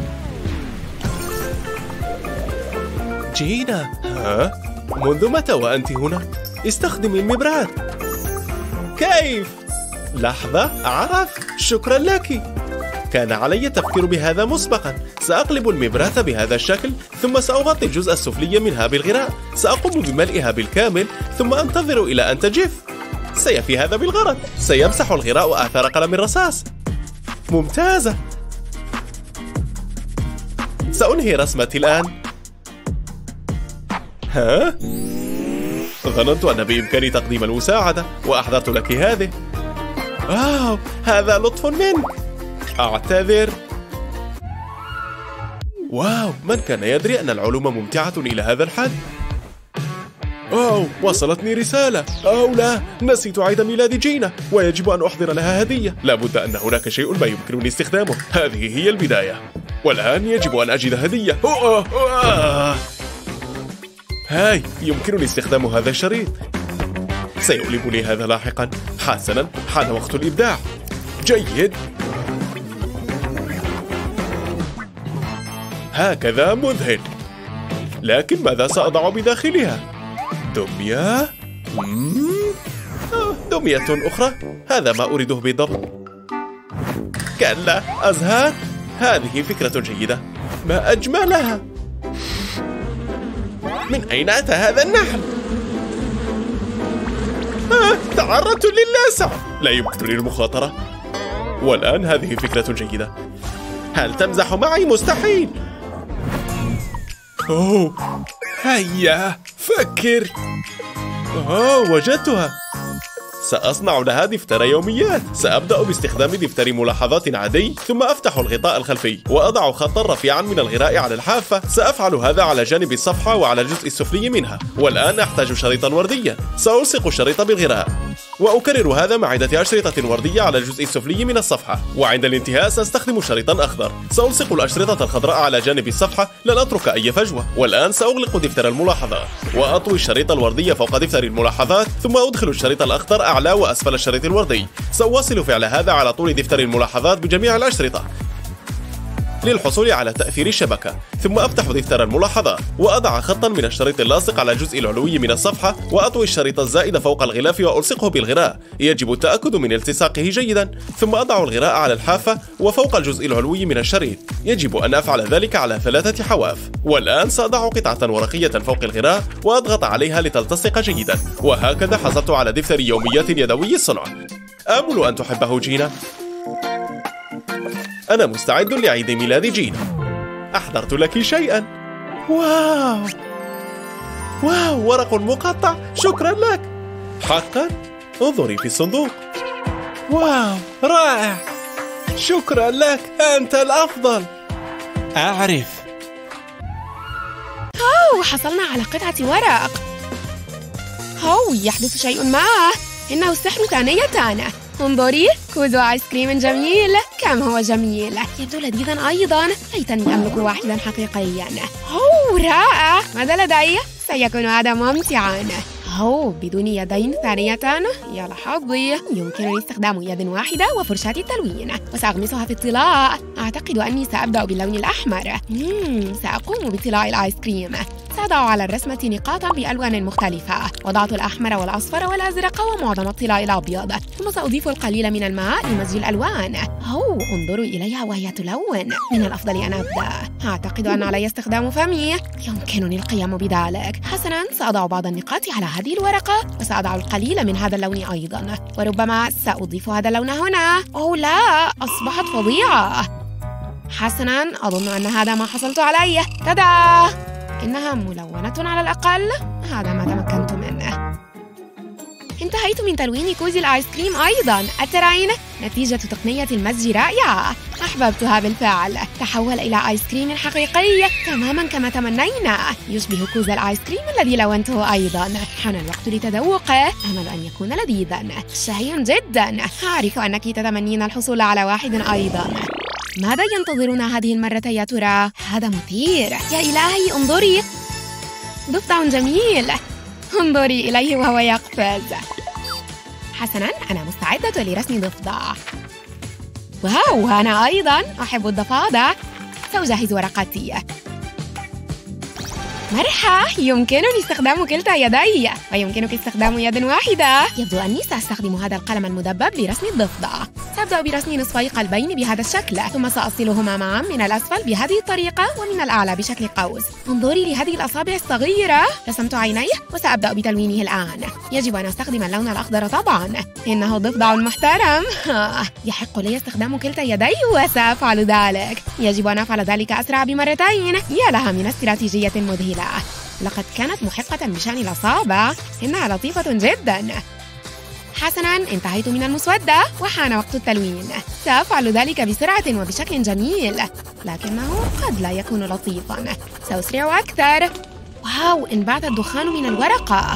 جينا، ها؟ منذ متى وأنت هنا؟ استخدمي المبراد. كيف؟ لحظة، أعرف. شكرا لك. كان علي التفكير بهذا مسبقا. سأقلب المبرة بهذا الشكل، ثم سأغطي الجزء السفلي منها بالغراء. سأقوم بملئها بالكامل، ثم أنتظر إلى أن تجف. سيفي هذا بالغرض. سيمسح الغراء آثار قلم الرصاص. ممتازة. سأنهي رسمتي الآن. ها؟ ظننت أن بإمكاني تقديم المساعدة، وأحضرت لك هذه. واو، هذا لطف منك. أعتذر. واو، من كان يدري أن العلوم ممتعة إلى هذا الحد؟ أوه، وصلتني رسالة. أو لا، نسيت عيد ميلاد جينا، ويجب أن أحضر لها هدية. لابد أن هناك شيء ما يمكنني استخدامه. هذه هي البداية، والآن يجب أن أجد هدية. هاي، يمكنني استخدام هذا الشريط. سيؤلمني هذا لاحقا. حسنا، حان وقت الإبداع. جيد. هكذا مذهل. لكن ماذا سأضع بداخلها؟ دمية؟ دمية أخرى؟ هذا ما أريده بالضبط. كلا، أزهار؟ هذه فكرة جيدة. ما أجملها. من أين أتى هذا النحل؟ تعرضت للاسع. لا يمكنني المخاطرة. والآن هذه فكرة جيدة. هل تمزح معي؟ مستحيل. أوه، هيا فكر. وجدتها. سأصنع لها دفتر يوميات. سأبدأ باستخدام دفتر ملاحظات عادي، ثم أفتح الغطاء الخلفي وأضع خطا رفيعا من الغراء على الحافة. سأفعل هذا على جانب الصفحة وعلى الجزء السفلي منها. والآن أحتاج شريطا ورديا. سألصق الشريط بالغراء، وأكرر هذا مع عدة أشرطة وردية على الجزء السفلي من الصفحة. وعند الانتهاء سأستخدم شريطا أخضر. سألصق الأشرطة الخضراء على جانب الصفحة، لن أترك أي فجوة. والآن سأغلق دفتر الملاحظات، وأطوي الشريط الوردي فوق دفتر الملاحظات، ثم أدخل الشريط الأخضر أعلى وأسفل الشريط الوردي. سأواصل فعل هذا على طول دفتر الملاحظات بجميع الأشرطة للحصول على تأثير الشبكة. ثم أفتح دفتر الملاحظات وأضع خطا من الشريط اللاصق على الجزء العلوي من الصفحة، وأطوي الشريط الزائد فوق الغلاف وألصقه بالغراء. يجب التأكد من التصاقه جيدا. ثم أضع الغراء على الحافة وفوق الجزء العلوي من الشريط. يجب أن أفعل ذلك على 3 حواف. والآن سأضع قطعة ورقية فوق الغراء وأضغط عليها لتلتصق جيدا. وهكذا حصلت على دفتر يوميات يدوي الصنع. آمل أن تحبه جينا. أنا مستعد لعيد ميلاد جينا. أحضرت لك شيئا. واو، ورق مقطع. شكرا لك. حقا؟ انظري في الصندوق. واو، رائع. شكرا لك، أنت الأفضل. أعرف. حصلنا على قطعة ورق. يحدث شيء ما. إنه السحر كان يتانا. انظري، كوز آيس كريم جميل. كم هو جميل. يبدو لذيذا أيضا. ليتني أملك واحدا حقيقيا. رائع. ماذا لدي؟ سيكون هذا ممتعا. بدون يدين ثانية؟ يا لحظي، يمكنني استخدام يد واحدة وفرشاة التلوين، وسأغمسها في الطلاء. أعتقد أني سأبدأ باللون الأحمر. سأقوم بطلاء الآيس كريم. سأضع على الرسمة نقاطاً بألوان مختلفة. وضعت الأحمر والأصفر والأزرق ومعظم الطلاء الأبيض، ثم سأضيف القليل من الماء لمزج الألوان. انظروا إليها وهي تلون. من الأفضل أن أبدأ. أعتقد أن علي استخدام فمي. يمكنني القيام بذلك. حسناً، سأضع بعض النقاط على هذه الورقة، وسأضع القليل من هذا اللون أيضاً، وربما سأضيف هذا اللون هنا. لا، أصبحت فظيعة. حسناً، أظن أن هذا ما حصلت عليه. تدا! إنها ملونة على الأقل. هذا ما تمكنت منه. انتهيت من تلوين كوز الآيس كريم أيضاً. أترين؟ نتيجة تقنية المزج رائعة. أحببتها بالفعل. تحول إلى آيس كريم حقيقي تماماً كما تمنينا، يشبه كوز الآيس كريم الذي لونته أيضاً. حان الوقت لتذوقه. أمل أن يكون لذيذاً. شهي جداً. أعرف أنك تتمنين الحصول على واحد أيضاً. ماذا ينتظرنا هذه المرة يا ترى؟ هذا مثير. يا إلهي، انظري، ضفدع جميل. انظري إليه وهو يقفز. حسناً، أنا مستعدة لرسم ضفدع. واو، أنا أيضاً أحب الضفادع. سأجهز ورقتي. مرحى، يمكنني استخدام كلتا يدي، ويمكنك استخدام يد واحدة. يبدو أني سأستخدم هذا القلم المدبب لرسم الضفدع. سأبدأ برسم نصفي قلبين بهذا الشكل، ثم سأصلهما معا من الأسفل بهذه الطريقة ومن الأعلى بشكل قوس. انظري لهذه الأصابع الصغيرة. رسمت عينيه وسأبدأ بتلوينه الآن. يجب أن أستخدم اللون الأخضر طبعا. إنه ضفدع محترم. يحق لي استخدام كلتا يدي وسأفعل ذلك. يجب أن أفعل ذلك أسرع بمرتين. يا لها من استراتيجية مذهلة. لقد كانت محقة بشأن الأصابع. إنها لطيفة جدا. حسناً، انتهيت من المسودة وحان وقت التلوين. سأفعل ذلك بسرعة وبشكل جميل، لكنه قد لا يكون لطيفاً. سأسرع أكثر. واو، انبعث الدخان من الورقة.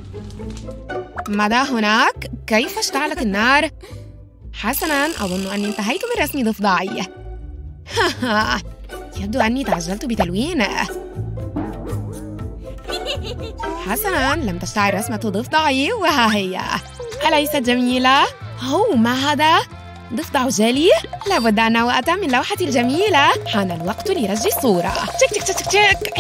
ماذا هناك؟ كيف اشتعلت النار؟ حسناً، أظن أني انتهيت من رسم ضفدعي. يبدو أني تعجلت بتلوينه. حسناً، لم تشتعل رسمة ضفدعي وها هي. أليست جميلة؟ ما هذا؟ ضفدع جلي؟ لابد أنه أتى من لوحتي الجميلة. حان الوقت لرج الصورة. تشك تشك تشك تشك.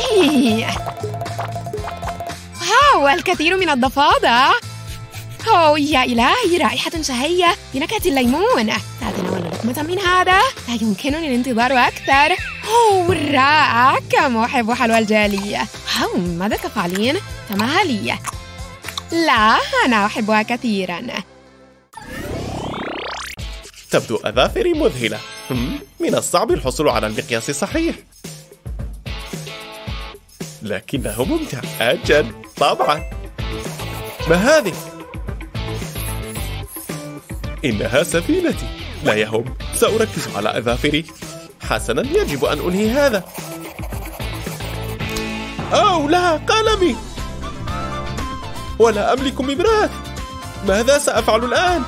واو، الكثير من الضفادع. يا إلهي، رائحة شهية بنكهة الليمون. سأتناول لقمة من هذا. لا يمكنني الانتظار أكثر. رائع، كم أحب حلوى الجالي. ماذا تفعلين؟ تمهلي. لا، أنا أحبها كثيراً. تبدو أظافري مذهلة. من الصعب الحصول على المقياس الصحيح، لكنه ممتع. أجل، طبعاً. ما هذه؟ إنها سفينتي. لا يهم، سأركز على أظافري. حسناً، يجب أن أنهي هذا. لا، قلمي! ولا أملك مبرات. ماذا سأفعل الآن؟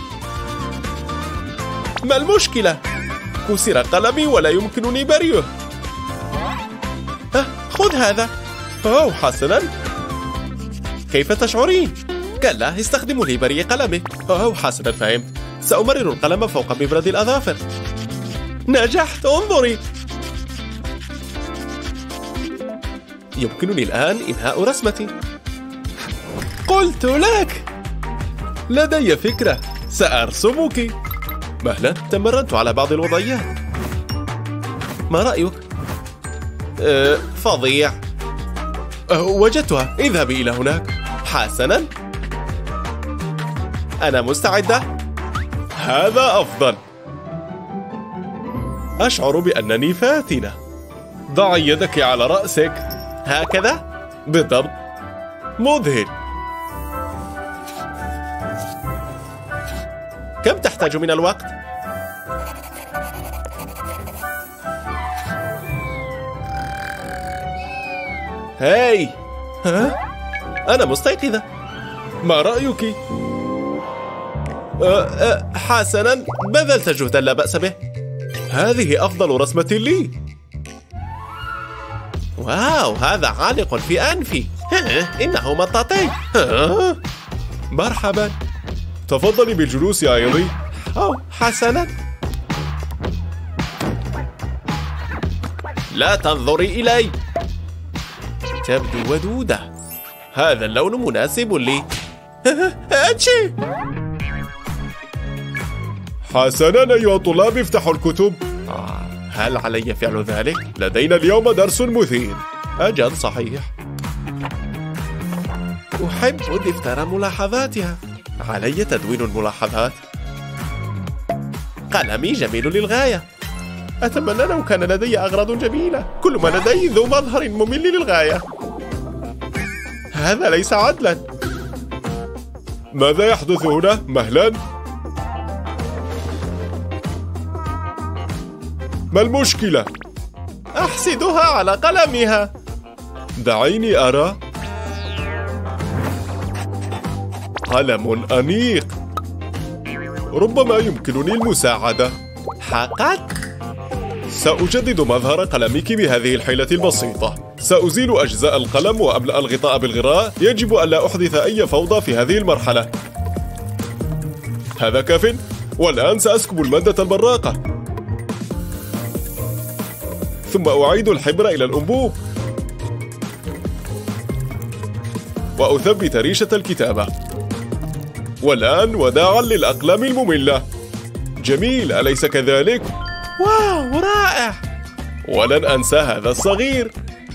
ما المشكلة؟ كسر قلمي ولا يمكنني بريه. خذ هذا. حسناً. كيف تشعرين؟ كلا، استخدموا لي بري قلمك. حسناً، فهمت. سأمرر القلم فوق مبرد الأظافر. نجحت، انظري. يمكنني الآن إنهاء رسمتي. قلت لك، لدي فكرة. سأرسمك. مهلا، تمرنت على بعض الوضعيات. ما رأيك؟ فظيع. وجدتها. اذهبي إلى هناك. حسنا، أنا مستعدة. هذا أفضل. أشعر بأنني فاتنة. ضعي يدك على رأسك. هكذا؟ بالضبط. مذهل. كم تحتاج من الوقت؟ هاي، أنا مستيقظة. ما رأيك؟ حسناً، بذلت جهدا لا بأس به. هذه أفضل رسمة لي. واو، هذا عالق في أنفي. إنه مطاطي. مرحبا، تفضلي بالجلوس يا ايضي. حسنا، لا تنظري إلي، تبدو ودودة. هذا اللون مناسب لي. أتشي. حسنا أيها الطلاب، افتحوا الكتب. هل علي فعل ذلك؟ لدينا اليوم درس مثير. أجل صحيح. أحب دفتر ملاحظاتها. علي تدوين الملاحظات. قلمي جميل للغاية. أتمنى لو كان لدي أغراض جميلة. كل ما لدي ذو مظهر ممل للغاية. هذا ليس عدلا. ماذا يحدث هنا؟ مهلا. ما المشكلة؟ أحسدها على قلمها. دعيني أرى. قلم أنيق. ربما يمكنني المساعدة. حقا؟ سأجدد مظهر قلمك بهذه الحيلة البسيطة. سأزيل أجزاء القلم وأملأ الغطاء بالغراء. يجب ألا أحدث أي فوضى في هذه المرحلة. هذا كاف. والآن سأسكب المادة البراقة، ثم أعيد الحبر إلى الأنبوب وأثبت ريشة الكتابة. والآن وداعا للأقلام المملة. جميل، أليس كذلك؟ واو، رائع. ولن أنسى هذا الصغير.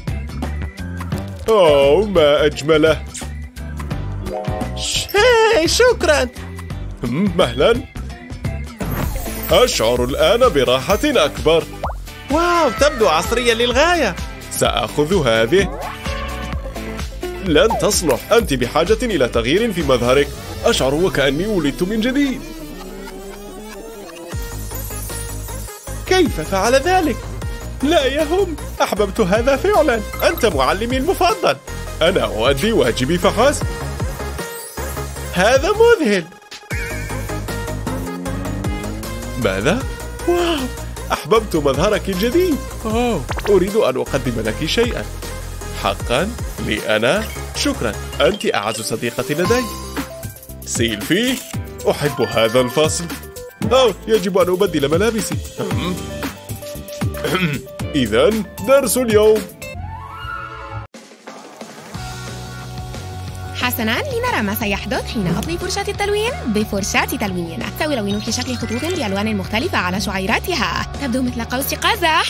ما أجمله. شكرا. مهلا. أشعر الآن براحة أكبر. واو، تبدو عصرية للغاية. سأخذ هذه. لن تصلح. أنت بحاجة إلى تغيير في مظهرك. أشعر وكأني ولدت من جديد. كيف فعل ذلك؟ لا يهم. أحببت هذا فعلا. أنت معلمي المفضل. أنا أؤدي واجبي فحسب. هذا مذهل. ماذا؟ واو، أحببت مظهرك الجديد. أريد أن أقدم لك شيئا. حقا؟ لي أنا؟ شكرا، أنت أعز صديقة لدي. سيلفي، أحب هذا الفصل. يجب أن أبدل ملابسي. إذن درس اليوم. حسناً، لنرى ما سيحدث حين أطلي فرشاة التلوين بفرشاة تلوين. سألون في شكل خطوط بألوان مختلفة على شعيراتها. تبدو مثل قوس قزح.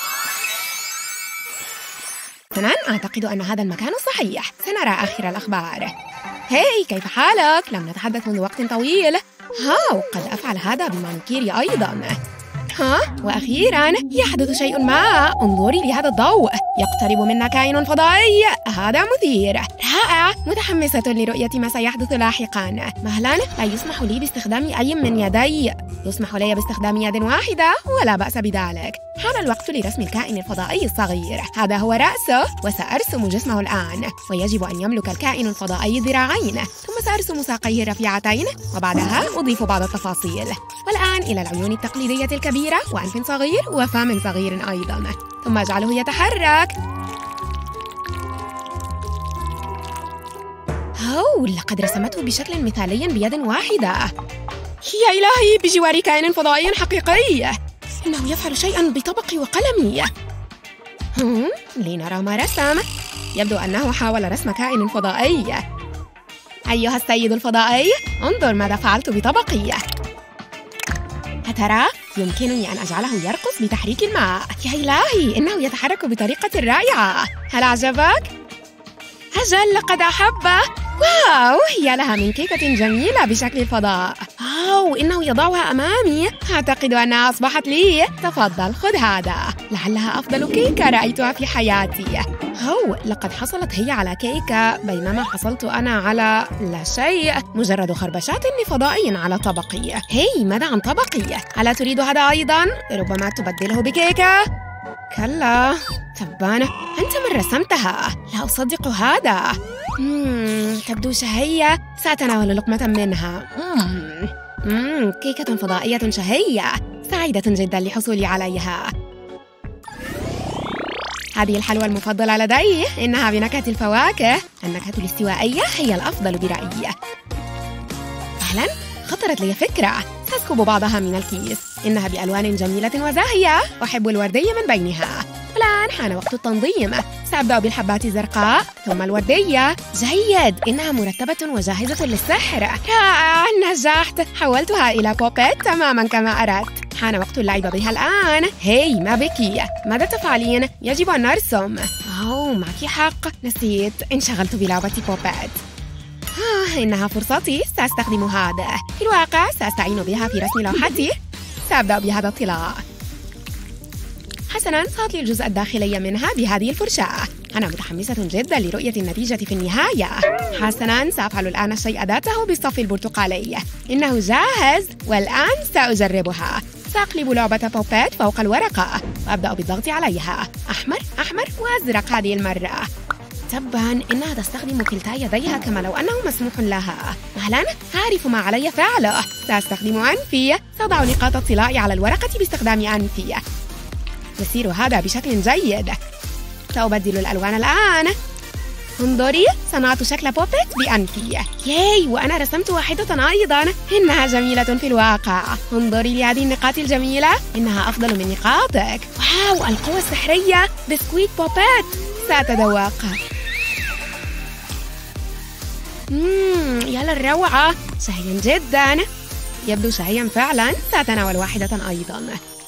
حسناً، أعتقد أن هذا المكان صحيح. سنرى آخر الأخبار. هاي، كيف حالك؟ لم نتحدث منذ وقت طويل. قد أفعل هذا بالمانيكير أيضاً. وأخيراً يحدث شيء ما. انظري لهذا الضوء. يقترب منا كائن فضائي. هذا مثير. رائع. متحمسة لرؤية ما سيحدث لاحقاً. مهلاً، لا يسمح لي باستخدام أي من يدي. يسمح لي باستخدام يد واحدة، ولا بأس بذلك. حان الوقت لرسم الكائن الفضائي الصغير. هذا هو رأسه، وسأرسم جسمه الآن. ويجب أن يملك الكائن الفضائي ذراعين. ثم سأرسم ساقيه الرفيعتين، وبعدها أضيف بعض التفاصيل. والآن إلى العيون التقليدية الكبيرة، وأنف صغير، وفم صغير أيضاً. ثم أجعله يتحرك. لقد رسمته بشكل مثالي بيد واحدة. يا إلهي، بجوار كائن فضائي حقيقي. إنه يفعل شيئاً بطبقي وقلمي. لنرى ما رسم. يبدو أنه حاول رسم كائن فضائي. أيها السيد الفضائي، انظر ماذا فعلت بطبقي. أترى؟ يمكنني أن أجعله يرقص بتحريك الماء. يا إلهي، إنه يتحرك بطريقة رائعة. هل أعجبك؟ أجل، لقد أحبه. واو، هي لها من كيكة جميلة بشكل الفضاء. إنه يضعها أمامي. أعتقد أنها أصبحت لي. تفضل، خذ هذا. لعلها أفضل كيكة رأيتها في حياتي. لقد حصلت هي على كيكة، بينما حصلت أنا على لا شيء. مجرد خربشات لفضائي على طبقي. ماذا عن طبقي؟ ألا تريد هذا أيضا؟ ربما تبدله بكيكة؟ كلا، تبانة. أنت من رسمتها. لا أصدق هذا. تبدو شهية. سأتناول لقمة منها. كيكة فضائية شهية. سعيدة جدا لحصولي عليها. هذه الحلوى المفضلة لدي، إنها بنكهة الفواكه. النكهة الاستوائية هي الأفضل برأيي. فعلاً خطرت لي فكرة، سأسكب بعضها من الكيس. إنها بألوان جميلة وزاهية، أحب الوردي من بينها. والآن حان وقت التنظيم. سأبدأ بالحبات الزرقاء ثم الوردية. جيد، إنها مرتبة وجاهزة للسحر. رائع، نجحت. حولتها إلى بوبيت تماماً كما أردت. حان وقت اللعب بها الآن. هاي، ما بك؟ ماذا تفعلين؟ يجب أن نرسم. معك حق، نسيت، انشغلت بلعبة بوبيت. إنها فرصتي، سأستخدم هذا. في الواقع سأستعين بها في رسم لوحتي. سأبدأ بهذا الطلاء. حسناً، سأطلي الجزء الداخلي منها بهذه الفرشاة. أنا متحمسة جداً لرؤية النتيجة في النهاية. حسناً، سأفعل الآن الشيء ذاته بالصف البرتقالي. إنه جاهز، والآن سأجربها. سأقلب لعبة بوبيت فوق الورقة وأبدأ بالضغط عليها. أحمر أحمر وأزرق هذه المرة. تباً، إنها تستخدم كلتا يديها كما لو أنه مسموح لها. مهلاً، أعرف ما علي فعله. سأستخدم أنفي. سأضع نقاط الطلاء على الورقة باستخدام أنفي. يسير هذا بشكل جيد. سأبدل الألوان الآن. انظري، صنعت شكل بوبيت بأنفي. ياي، وأنا رسمت واحدة أيضاً. إنها جميلة في الواقع. انظري لهذه النقاط الجميلة، إنها أفضل من نقاطك. واو، القوة السحرية، بسكويت بوبيت. سأتذوق. يا للروعة، شهي جداً. يبدو شهياً فعلاً. سأتناول واحدة أيضاً.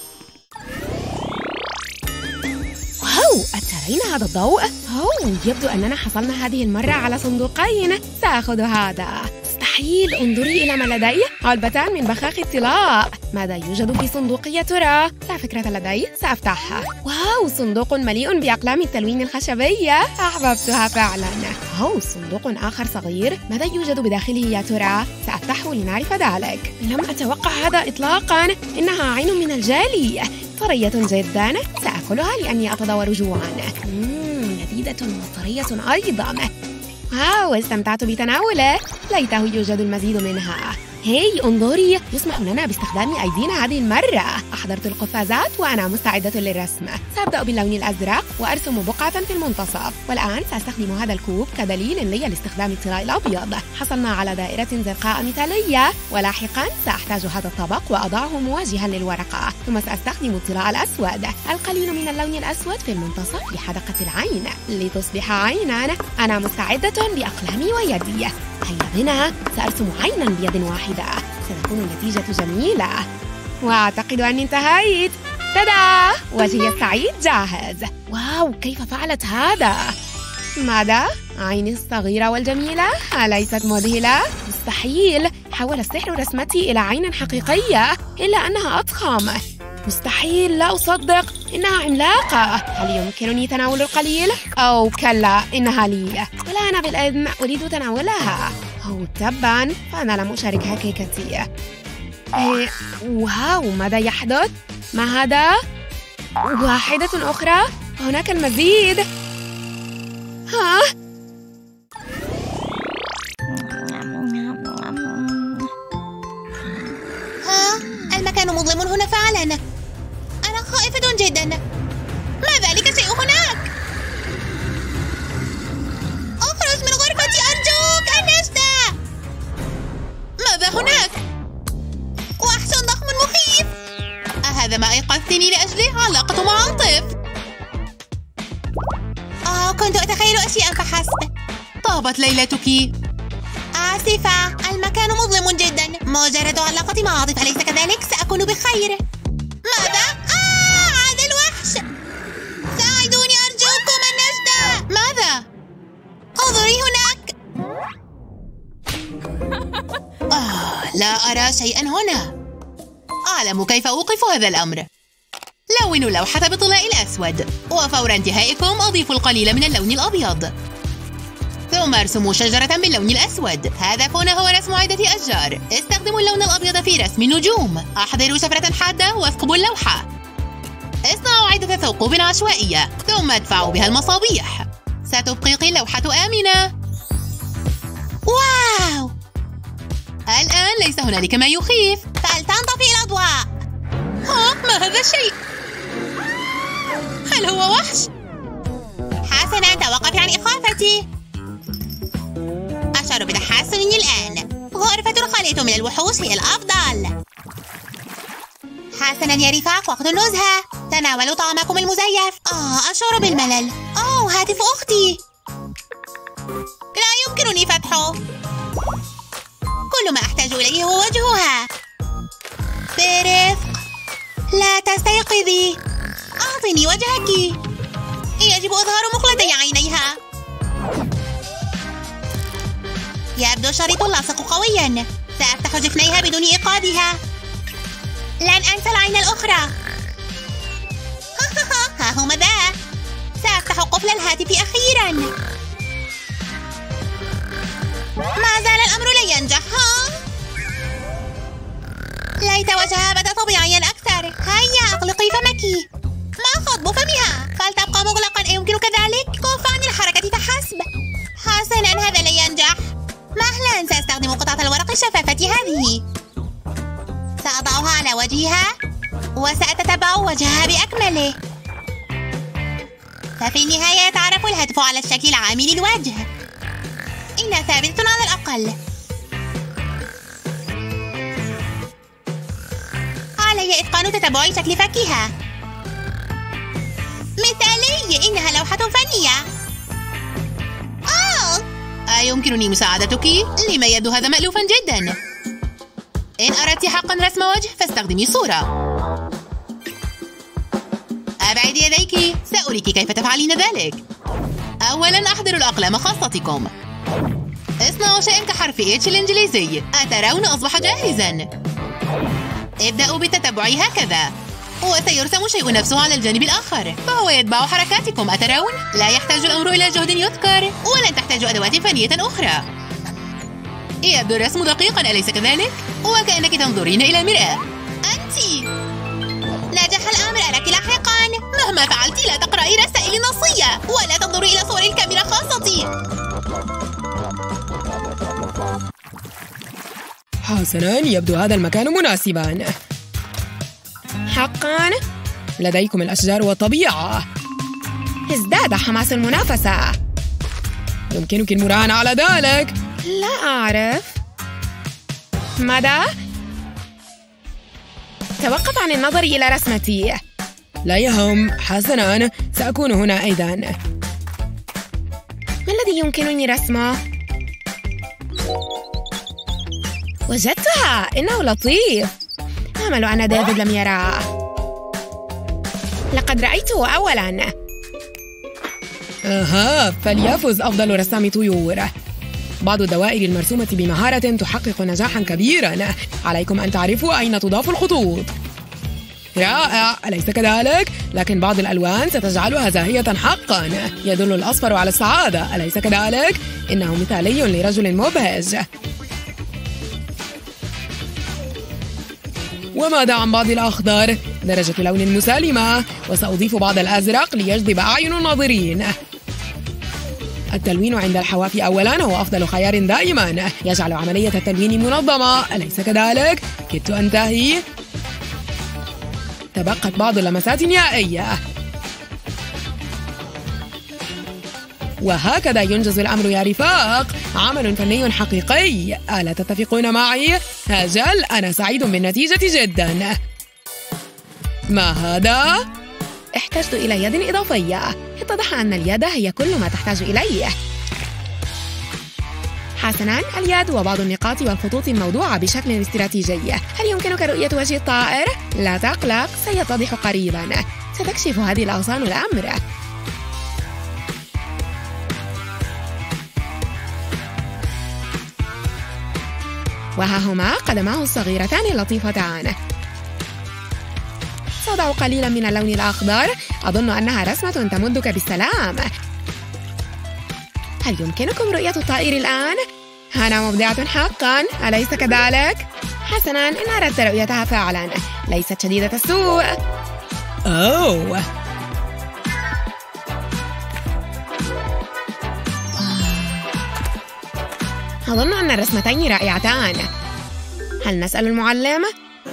واو، أترين هذا الضوء؟ يبدو أننا حصلنا هذه المرة على صندوقين. سأخذ هذا. مستحيل، انظري إلى ما لدي. علبتان من بخاخ الطلاء. ماذا يوجد في صندوقي يا ترى؟ لا فكرة لدي، سأفتحها. واو، صندوق مليء بأقلام التلوين الخشبية. أحببتها فعلا. صندوق آخر صغير. ماذا يوجد بداخله يا ترى؟ سأفتحه لنعرف ذلك. لم أتوقع هذا إطلاقا. إنها عين من الجالي، طرية جدا. سأكلها لأني أتذوق جوعا. لذيذة وطرية أيضا. واو، استمتعت بتناوله. ليته يوجد المزيد منها. هاي، انظري، يسمح لنا باستخدام أيدينا هذه المرة. أحضرت القفازات وأنا مستعدة للرسم. سأبدأ باللون الأزرق وأرسم بقعة في المنتصف. والآن سأستخدم هذا الكوب كدليل لي لاستخدام الطلاء الأبيض. حصلنا على دائرة زرقاء مثالية. ولاحقا سأحتاج هذا الطبق وأضعه مواجها للورقة. ثم سأستخدم الطلاء الأسود. القليل من اللون الأسود في المنتصف لحدقة العين لتصبح عينا. أنا مستعدة بأقلامي ويدي. هيا بنا، سأرسم عيناً بيد واحدة. ستكون النتيجة جميلة. وأعتقد أني انتهيت. تدا، وجهي السعيد جاهز. واو، كيف فعلت هذا؟ ماذا؟ عيني الصغيرة والجميلة؟ أليست مذهلة؟ مستحيل، حول السحر رسمتي إلى عين حقيقية، إلا أنها أضخم. مستحيل، لا أصدق، إنها عملاقة. هل يمكنني تناول القليل؟ أو كلا، إنها لي. ولا أنا بالإذن أريد تناولها. تباً، فأنا لم أشاركها كيكتي. واو، ماذا يحدث؟ ما هذا؟ واحدة أخرى؟ هناك المزيد. المكان مظلم هنا فعلا. أنا خائفة جدا. ما ذلك الشيء هناك؟ اخرج من غرفتي أرجوك. النجدة. ماذا هناك؟ وحش ضخم مخيف. أهذا ما أيقظتني لأجله؟ علاقة مع عاطف. كنت أتخيل أشياء فحسب. طابت ليلتك. آسفة، المكان مظلم جدا. مجرد علاقتي مع عاطف، أليس كذلك؟ سأكون بخير. ماذا؟ هذا الوحش. ساعدوني أرجوكم. النجدة. ماذا؟ انظري هناك. لا أرى شيئا هنا. أعلم كيف أوقف هذا الأمر. لونوا اللوحة بالطلاء الأسود، وفور انتهائكم أضيفوا القليل من اللون الأبيض. ثم ارسموا شجرة باللون الأسود. هدفنا هو رسم عدة أشجار. استخدموا اللون الأبيض في رسم النجوم. أحضروا شفرة حادة واثقبوا اللوحة. اصنعوا عدة ثقوب عشوائية، ثم ادفعوا بها المصابيح. ستبقي اللوحة آمنة. واو! الآن ليس هنالك ما يخيف. فلتنطفئ الأضواء. ما هذا الشيء؟ هل هو وحش؟ الآن. غرفة الخالية من الوحوش هي الأفضل. حسناً يا رفاق، وقت النزهة. تناولوا طعامكم المزيف. أشعر بالملل. هاتف أختي. لا يمكنني فتحه. كل ما أحتاج إليه هو وجهها. برفق. لا تستيقظي. أعطني وجهك. يجب إظهار مخلتي عينيها. يبدو الشريط اللاصق قوياً. سأفتح جفنيها بدون إيقاظها. لن أنسى العين الأخرى. ها هما ذا. سأفتح قفل الهاتف أخيراً. ما زال الأمر لا ينجح. ليت وجهها بدا طبيعياً أكثر. هيا أغلقي فمك. ما خطب فمها؟ فلتبقى مغلقاً أيمكنك ذلك؟ كف عن الحركة فحسب. حسناً، هذا لا ينجح. مهلاً، سأستخدم قطعة الورق الشفافة هذه. سأضعها على وجهها وسأتتبع وجهها بأكمله. ففي النهاية يتعرف الهاتف على الشكل العام للوجه. إنها ثابتة على الأقل. علي إتقان تتبع شكل فكها. مثالي، إنها لوحة فنية. أيمكنني مساعدتك؟ لما يبدو هذا مألوفا جدا. إن أردت حقا رسم وجه فاستخدمي صورة. أبعد يديك، سأريك كيف تفعلين ذلك. أولا أحضر الأقلام خاصتكم. اصنعوا شيئا كحرف H الإنجليزي. أترون أصبح جاهزا. ابدأوا بالتتبع هكذا، وسيرسم شيء نفسه على الجانب الآخر، فهو يتبع حركاتكم. أترون؟ لا يحتاج الأمر إلى جهد يذكر، ولن تحتاج أدوات فنية أخرى. يبدو الرسم دقيقا، أليس كذلك؟ وكأنك تنظرين إلى مرآة. أنت نجح الأمر، أراك لاحقا. مهما فعلت لا تقرأي رسائل نصية ولا تنظري إلى صور الكاميرا خاصتي. حسناً، يبدو هذا المكان مناسباً. حقاً؟ لديكم الأشجار والطبيعة. ازداد حماس المنافسة. يمكنك المراهنة على ذلك. لا أعرف. ماذا؟ توقف عن النظر إلى رسمتي. لا يهم. حسناً، سأكون هنا أيضاً. ما الذي يمكنني رسمه؟ وجدتها. إنه لطيف. آمل أن ديفيد لم يراه. لقد رأيته أولاً. فليفز أفضل رسام طيور. بعض الدوائر المرسومة بمهارة تحقق نجاحاً كبيراً. عليكم أن تعرفوا أين تضاف الخطوط. رائع، أليس كذلك؟ لكن بعض الألوان ستجعلها زاهية حقاً. يدل الأصفر على السعادة، أليس كذلك؟ إنه مثالي لرجل مبهج. وماذا عن بعض الأخضر؟ درجة لون مسالمة، وسأضيف بعض الأزرق ليجذب أعين الناظرين. التلوين عند الحواف أولاً هو أفضل خيار دائماً. يجعل عملية التلوين منظمة، أليس كذلك؟ كدت أنتهي. تبقت بعض اللمسات النهائية. وهكذا ينجز الأمر يا رفاق. عمل فني حقيقي، ألا تتفقون معي؟ أجل، أنا سعيد بالنتيجة جدا. ما هذا؟ احتجت إلى يد إضافية. اتضح أن اليد هي كل ما تحتاج إليه. حسناً، اليد وبعض النقاط والخطوط الموضوعة بشكل استراتيجي. هل يمكنك رؤية وجه الطائر؟ لا تقلق، سيتضح قريباً. ستكشف هذه الأغصان الأمر. وها هما قدماه الصغيرتان اللطيفتان. سأضع قليلا من اللون الأخضر. أظن أنها رسمة تمدك بالسلام. هل يمكنكم رؤية الطائر الآن؟ أنا مبدعة حقا، أليس كذلك؟ حسنا، إن أردت رؤيتها فعلا. ليست شديدة السوء. أوه، أظن أن الرسمتين رائعتان. هل نسأل المعلم؟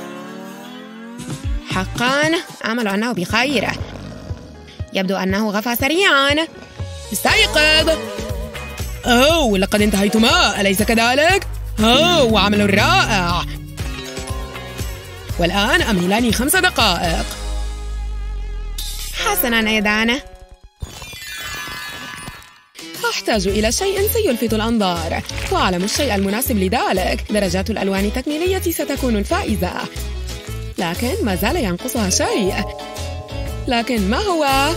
حقا آمل أنه بخير. يبدو أنه غفى سريعا. استيقظ. أوه، لقد انتهيتما، أليس كذلك؟ أوه، عمل رائع. والآن أمهلاني 5 دقائق. حسناً يا دانا. أحتاج إلى شيء سيلفت الأنظار، وأعلم الشيء المناسب لذلك. درجات الألوان التكميلية ستكون الفائزة، لكن ما زال ينقصها شيء. لكن ما هو؟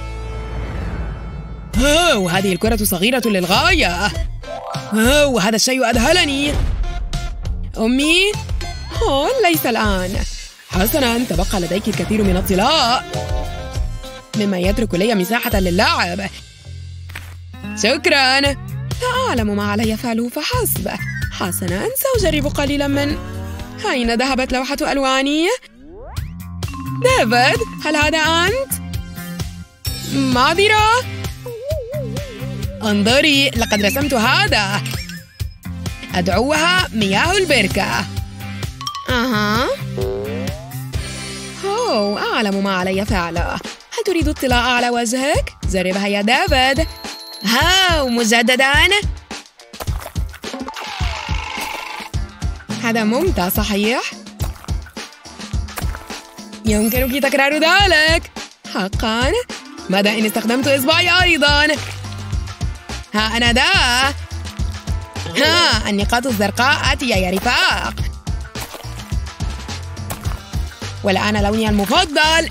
هذه الكرة صغيرة للغاية. هذا الشيء أذهلني. أمي؟ ليس الآن. حسناً، تبقى لديك الكثير من الطلاء، مما يترك لي مساحة للعب. شكراً. لا أعلم ما علي فعله فحسب. حسناً، سأجرب قليلاً من... أين ذهبت لوحة ألواني؟ ديفيد، هل هذا أنت؟ معذرة. انظري، لقد رسمت هذا. أدعوها مياه البركة. أعلم ما علي فعله. هل تريد اطلاع على وجهك؟ جربها يا ديفيد. مجدداً. هذا ممتع صحيح؟ يمكنك تكرار ذلك. حقاً؟ ماذا إن استخدمت إصبعي أيضاً؟ ها أنا ذا. النقاط الزرقاء آتية يا رفاق. والآن لوني المفضل.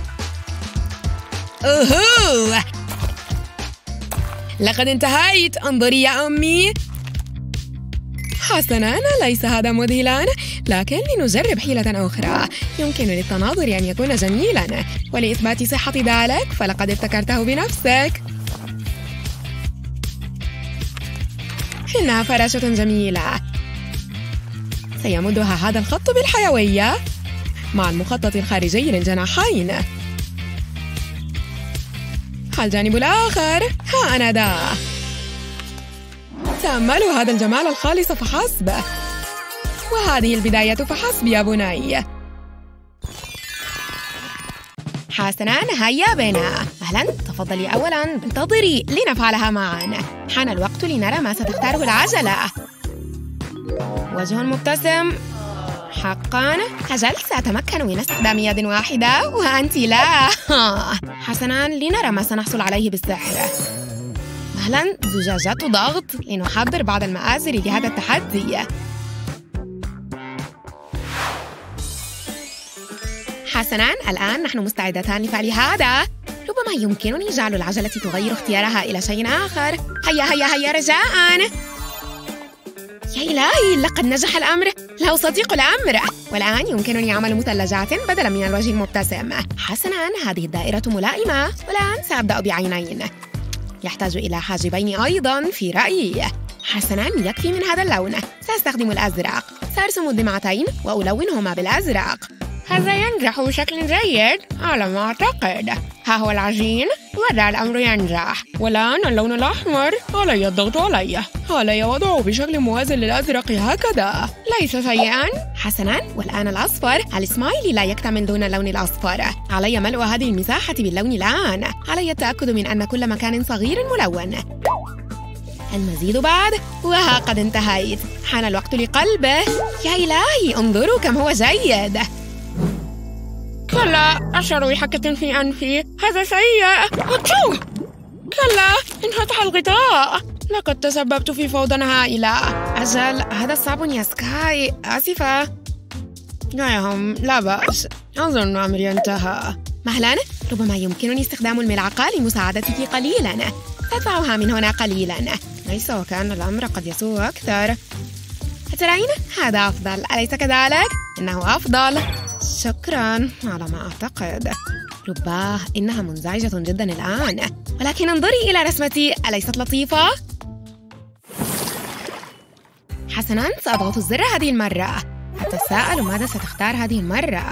لقد انتهيت. انظري يا أمي. حسناً، ليس هذا مذهلاً، لكن لنجرب حيلة أخرى. يمكن للتناظر أن يكون جميلاً، ولإثبات صحة ذلك فلقد ابتكرته بنفسك. إنها فراشة جميلة. سيمدها هذا الخط بالحيوية مع المخطط الخارجي للجناحين. الجانب الآخر. ها أنا ذا. تأملوا هذا الجمال الخالص فحسب. وهذه البداية فحسب يا بني. حسناً، هيا بنا. أهلاً، تفضلي أولاً. انتظري لنفعلها معاً. حان الوقت لنرى ما ستختاره العجلة. وجه مبتسم. حقاً؟ أجل، سأتمكن من استخدام يد واحدة وأنت لا. حسناً، لنرى ما سنحصل عليه بالسحر. أهلاً، زجاجات ضغط لنحضر بعض المآزر لهذا التحدي. حسناً، الآن نحن مستعدتان لفعل هذا. ربما يمكنني جعل العجلة تغير اختيارها إلى شيء آخر. هيا هيا هيا رجاءً. يا إلهي، لقد نجح الأمر. له صديق الأمر. والآن يمكنني عمل مثلجات بدلاً من الوجه المبتسم. حسناً، هذه الدائرة ملائمة. والآن سأبدأ بعينين. يحتاج إلى حاجبين أيضاً في رأيي. حسناً، يكفي من هذا اللون. سأستخدم الأزرق. سأرسم الدمعتين وألونهما بالأزرق. هذا ينجح بشكل جيد على ما أعتقد. ها هو العجين، وذا الأمر ينجح. والآن اللون الأحمر. علي الضغط عليه. علي وضعه بشكل موازي للأزرق هكذا. ليس سيئاً. حسناً، والآن الأصفر. الإسمايلي لا يكتمل دون اللون الأصفر. علي ملء هذه المساحة باللون الآن. علي التأكد من أن كل مكان صغير ملون. المزيد بعد. وها قد انتهيت. حان الوقت لقلبه. يا إلهي، انظروا كم هو جيد. كلا، أشعر بحكة في أنفي. هذا سيء. كلا، انفتح الغطاء. لقد تسببت في فوضى هائلة. أجل، هذا صعب يا سكاي. آسفة. لا يهم، لا بأس. أظن أمري انتهى. مهلاً، ربما يمكنني استخدام الملعقة لمساعدتك قليلاً. أدفعها من هنا قليلاً. ليس وكأن الأمر قد يسوء أكثر. أترين؟ هذا أفضل، أليس كذلك؟ إنه أفضل. شكراً على ما أعتقد. رباه، إنها منزعجة جداً الآن. ولكن انظري إلى رسمتي، أليست لطيفة؟ حسناً، سأضغط الزر هذه المرة. أتساءل ماذا ستختار هذه المرة.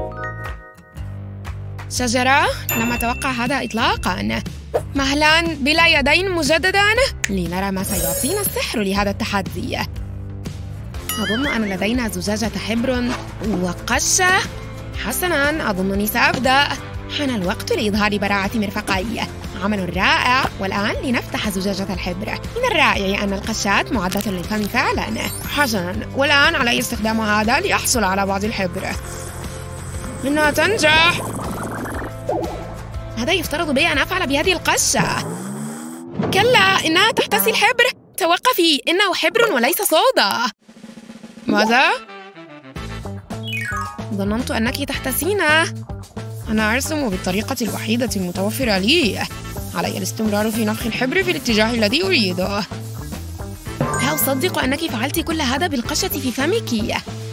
شجرة؟ لم أتوقع هذا إطلاقاً. مهلاً، بلا يدين مجدداً. لنرى ما سيعطينا السحر لهذا التحدي. أظن أن لدينا زجاجة حبر وقشة. حسناً، أظنني سأبدأ. حان الوقت لإظهار براعة مرفقي. عمل رائع. والآن لنفتح زجاجة الحبر. من الرائع أن القشات معدة للفم فعلا. حسناً، والآن علي استخدام هذا لأحصل على بعض الحبر. إنها تنجح. هذا يفترض بي أن أفعل بهذه القشة. كلا، إنها تحتسي الحبر. توقفي، إنه حبر وليس صودا. ماذا؟ ظننت أنك تحتسينه. أنا أرسم بالطريقة الوحيدة المتوفرة لي. علي الاستمرار في نفخ الحبر في الاتجاه الذي أريده. لا أصدق أنك فعلت كل هذا بالقشة في فمك.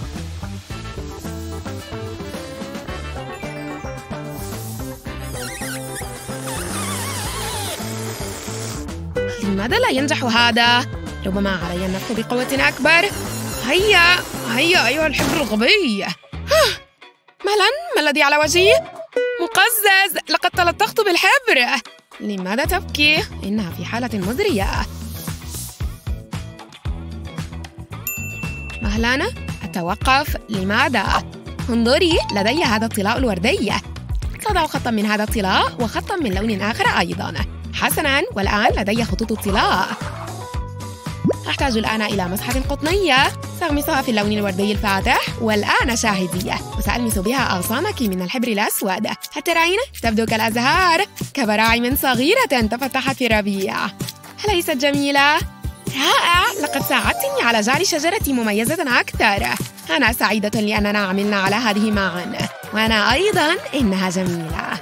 لماذا لا ينجح هذا؟ ربما علي النفخ بقوة أكبر. هيا هيا أيها الحبر الغبي. مهلا، ما الذي على وجهي؟ مقزز، لقد تلطخت بالحبر. لماذا تبكي؟ إنها في حالة مزرية. مهلا، أتوقف. لماذا؟ انظري، لدي هذا الطلاء الوردي. سأضع خطا من هذا الطلاء وخطا من لون آخر أيضا. حسناً، والآن لدي خطوط الطلاء. أحتاج الآن إلى مسحة قطنية. سأغمسها في اللون الوردي الفاتح. والآن شاهدي، وسألمس بها أغصانك من الحبر الأسود. هترين؟ تبدو كالأزهار، كبراعم صغيرة تفتحت في الربيع. أليست جميلة؟ رائع، لقد ساعدتني على جعل شجرتي مميزة أكثر. أنا سعيدة لأننا عملنا على هذه معاً. وأنا أيضاً، إنها جميلة.